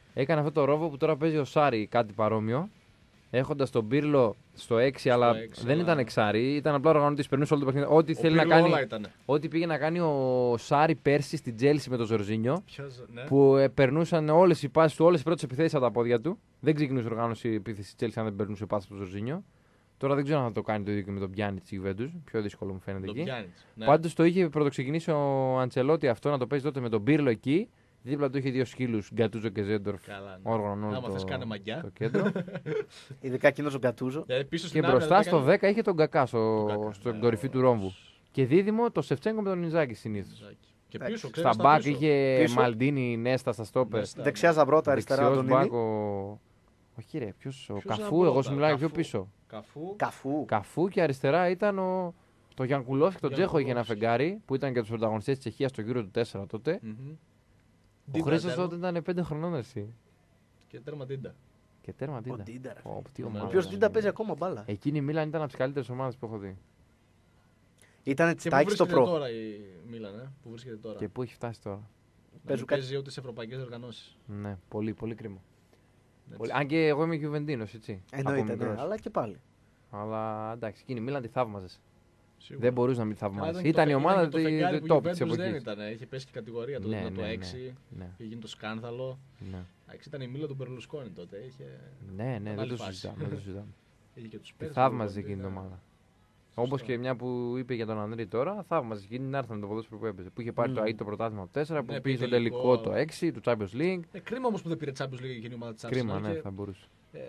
Έκανε αυτό το ρόβο που τώρα παίζει ο Σάρι κάτι παρόμοιο. Έχοντας τον Πύρλο στο 6, αλλά 6, δεν αλλά- ήταν εξάρι, ήταν απλά οργανωτής, περνούσε όλο το παιχνίδι. Ό,τι θέλει να Πύρλο κάνει. όλα ήτανε. Ό,τι πήγε να κάνει ο Σάρι πέρσι στην Τζέλσι με τον Ζορζίνιο. Ναι. Που περνούσαν όλες οι πάσεις του, όλες οι πρώτες επιθέσεις από τα πόδια του. Δεν ξεκινούσε η οργάνωση επίθεση Chelsea αν δεν περνούσε πάση από τον Ζορζίνιο. Τώρα δεν ξέρω αν θα το κάνει το ίδιο και με τον Πιάννη τη Juventus. Πιο δύσκολο μου φαίνεται Το εκεί. πιάνεις. Ναι. Πάντως το είχε πρωτοξεκινήσει ο Αντσελότη αυτό να το παίζει τότε με τον Πύρλο εκεί. Δίπλα του είχε δύο σκύλους, Γκατούζο και Ζέντορφ. Καλά, ναι. Όργανο όλο Άμα θες κάνε μαγιά. το κέντρο. Ειδικά εκείνο ο Γκατούζο. Πίσω Και στην άμυνα μπροστά δεν στο έκανε- 10 είχε τον Κακά Κακά, στην ναι, κορυφή του ρόμβου. Και δίδυμο το Σεφτσέγκο με τον Ιντζάκη συνήθως. Και Εντάξει. πίσω, ξέρεις, Στα μπακ πίσω. είχε Πίσω. Μαλντίνη, Νέστα στα στόπερ. Νέστα. Δεξιά Ζαμπρότα, αριστερά Δεξιός Αντωνίνη. μπακ ο. Όχι ρε, ποιος ο Ποιος Καφού, ήταν εγώ πρώτα, σου μιλάω πιο Καφού. πίσω. Καφού. Καφού. Καφού και αριστερά ήταν το Γιανκουλόφ και τον Τζέχο είχε ένα Γιανκουλόφσκι. φεγγάρι που ήταν και του πρωταγωνιστές της Τσεχίας στο γύρο του 4 τότε. Μμμ. Ο Ντίντα Χρήστος τέρμα. τότε ήταν 5 χρονών εσύ. Και τέρμα Ντίντα. Και τέρμα Ο Ντίντα. Ντίντα, ρε. Ω, τι Ο ομάδα. Ποιο Ναι. Ντίντα παίζει ακόμα μπάλα. Εκείνη η Μίλαν ήταν από τις καλύτερες ομάδες που έχω δει. Ήταν Και πού τσιτάκι στο βρίσκεται προ. τώρα η Μίλαν, που βρίσκεται τώρα. Και πού έχει φτάσει τώρα. παίζουν Να μην παίζει ούτε σε ευρωπαϊκές οργανώσεις. Ναι, πολύ, πολύ κρίμα. Έτσι. Πολύ. Αν και εγώ είμαι Γιουβεντίνος, έτσι. Εννοείται, από ναι, μικρός. αλλά και πάλι. Αλλά εντάξει, εκείνη η Μίλαν τη θαύμαζες. Σίγουρα. Δεν μπορούσε να μην τη Αλλά θαυμάζεις. και Ήταν το η φε- ομάδα ήταν και το φεγγάρι του που η top της Juventus δεν εποχής. ήταν. Είχε πέσει και κατηγορία τότε, Ναι, ήταν το ναι, ναι. 6. Ναι, Είχε γίνει το σκάνδαλο. ναι. Εντάξει, ήταν η Μίλα του Μπερλουσκόνη τότε. Είχε, Ναι, ναι, δεν άλλη το φάση. συζητάμε. Δεν το συζητάμε. είχε και τους Τη Πέρσι, θαύμαζε τον εκείνη την Κοντίνα. ομάδα. Όπω και μια που είπε για τον Ανδρή τώρα, θαύμαζε εκείνη την άρθρα με το ποδόσφαιρο που έπαιζε. Που είχε πάρει το το πρωτάθλημα από 4, που Ναι, πήγε στο πήγε τελικό τελικό. το 6 του Champions League. Κρίμα όμως που δεν πήρε Champions League εκείνη η ομάδα της Arsenal. Κρίμα, ναι, και, θα μπορούσε.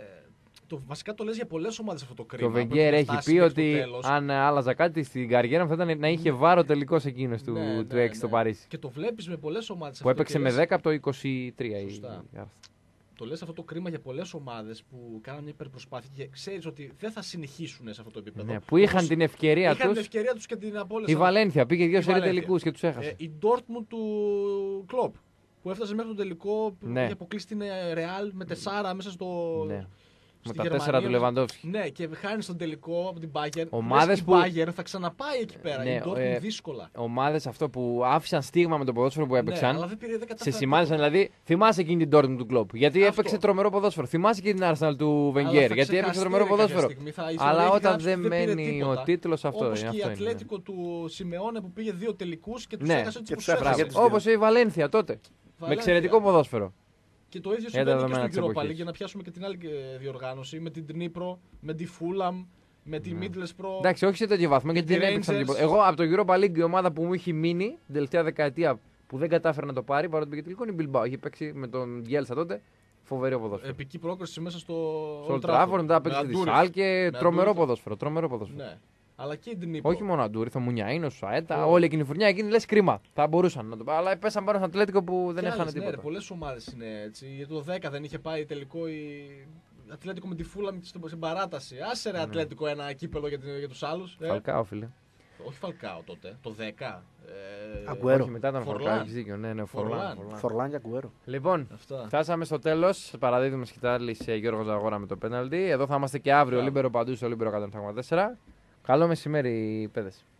βασικά το λες για πολλές ομάδες αυτό το Και κρίμα. ο που Βεγγέρ έχουν έχει φτάσει πει μέχρι το ότι τέλος. αν άλλαζα κάτι στην καριέρα μου θα ήταν να είχε βάρο τελικό εκείνο του, Ναι, του ναι, 6 στο ναι. Παρίσι. Και το βλέπεις με πολλές ομάδες Που αυτό έπαιξε και με λες- 10 από το 23. Σωστά. Το λες αυτό το κρίμα για πολλές ομάδες που κάναν μια υπερπροσπάθεια και ξέρεις ότι δεν θα συνεχίσουν σε αυτό το επίπεδο. Ναι, που είχαν Όπως την ευκαιρία είχαν την του. ευκαιρία τους και την απόλυση. Η Βαλένθια πήγε δύο Η σερί Βαλένθια. τελικού και του έχασε. Η Dortmund του Klopp που έφτασε μέχρι τον τελικό, που Ναι. είχε αποκλείσει την Real με 4 μέσα στο. Ναι. Με στη τα Γερμανία. 4 του Λεβαντόφσκι. Ναι, και χάνει στον τελικό από την Bayern. Ομάδες Η που- Bayern θα ξαναπάει εκεί πέρα. Ναι, η Dortmund δύσκολα. Ομάδες αυτό που άφησαν στίγμα με το ποδόσφαιρο που Ναι, έπαιξαν. αλλά δεν πήρε, δεν Σε κατάφερε σημάδισαν, τίποτα. δηλαδή, θυμάσαι εκείνη την Dortmund του Klopp. Γιατί Αυτό. έπαιξε τρομερό ποδόσφαιρο. Θυμάσαι και την Arsenal του Αλλά Wenger. θα Γιατί έπαιξε ξεχαστεί, τρομερό ρε, κάποια ποδόσφαιρο. στιγμή. Θα Αλλά ιστορία όταν έχει δεν γράψει, πήρε μένει τίποτα. ο τίτλος αυτό. Όπως είναι, και η αυτό είναι, ναι. Ατλέτικο του Σιμεώνε που πήγε 2 τελικούς και τους Ναι, έχασε και τους τους έχασε. έχασε. τους Όπως η Βαλένθια τότε. Με Βαλένθια. εξαιρετικό ποδόσφαιρο. Και το ίδιο Για τα συμβαίνει και δεδομένα στο της Europa League εποχής. για να πιάσουμε και την άλλη διοργάνωση με την Dnipro, με τη Fulham, με τη Middlesbrough. Εντάξει, όχι σε τέτοιο βαθμό γιατί τη δεν έπαιξαν Rangers. τίποτα. Εγώ από το Europa League η ομάδα που μου έχει μείνει την τελευταία δεκαετία που δεν κατάφερε να το πάρει παρότι πήγε τελικό είναι η Bilbao. Είχε παίξει με τον Γκέλσα τότε. Φοβερό ποδόσφαιρο. Επική πρόκριση μέσα στο Στο Old Old Trafford μετά Με παίξει τη Αντούρι. Σάλκε. Με Τρομερό Αντούρι. ποδόσφαιρο. Τρομερό ποδόσφαιρο. Ναι. Αλλά και η Dnipro. Όχι μόνο Αντούρι, ο Μουνιαίνο, ο Σαέτα, Oh. όλη εκείνη η φουρνιά εκείνη λε κρίμα. Θα μπορούσαν να το πάρουν. Αλλά πέσαν πάνω στο Ατλέτικο που δεν έχανε τίποτα. Ναι, πολλές ομάδες είναι έτσι. Για το 10 δεν είχε πάει τελικό η Ατλέτικο με τη Fulham στην παράταση. Άσε ρε Ναι. Ατλέτικο ένα κύπελο για τους άλλους. Φαλκάο, φίλε. Όχι Φαλκάο τότε, το 10. Αγκουέρο. Όχι, μετά ήταν Φορλάν. Φαλκάο, έχει δίκιο. Ναι, ναι, Φορλάν. Φορλάν. Φορλάν και Αγκουέρο. Λοιπόν, Αυτά. φτάσαμε στο τέλο. Παραδίδουμε σκητάλη σε Γιώργο Ζαγόρα με το πέναλτι. Εδώ θα είμαστε και αύριο. Μπράβο. Λίμπερο παντού στο Λίμπερο 104. Καλό μεσημέρι, παιδες.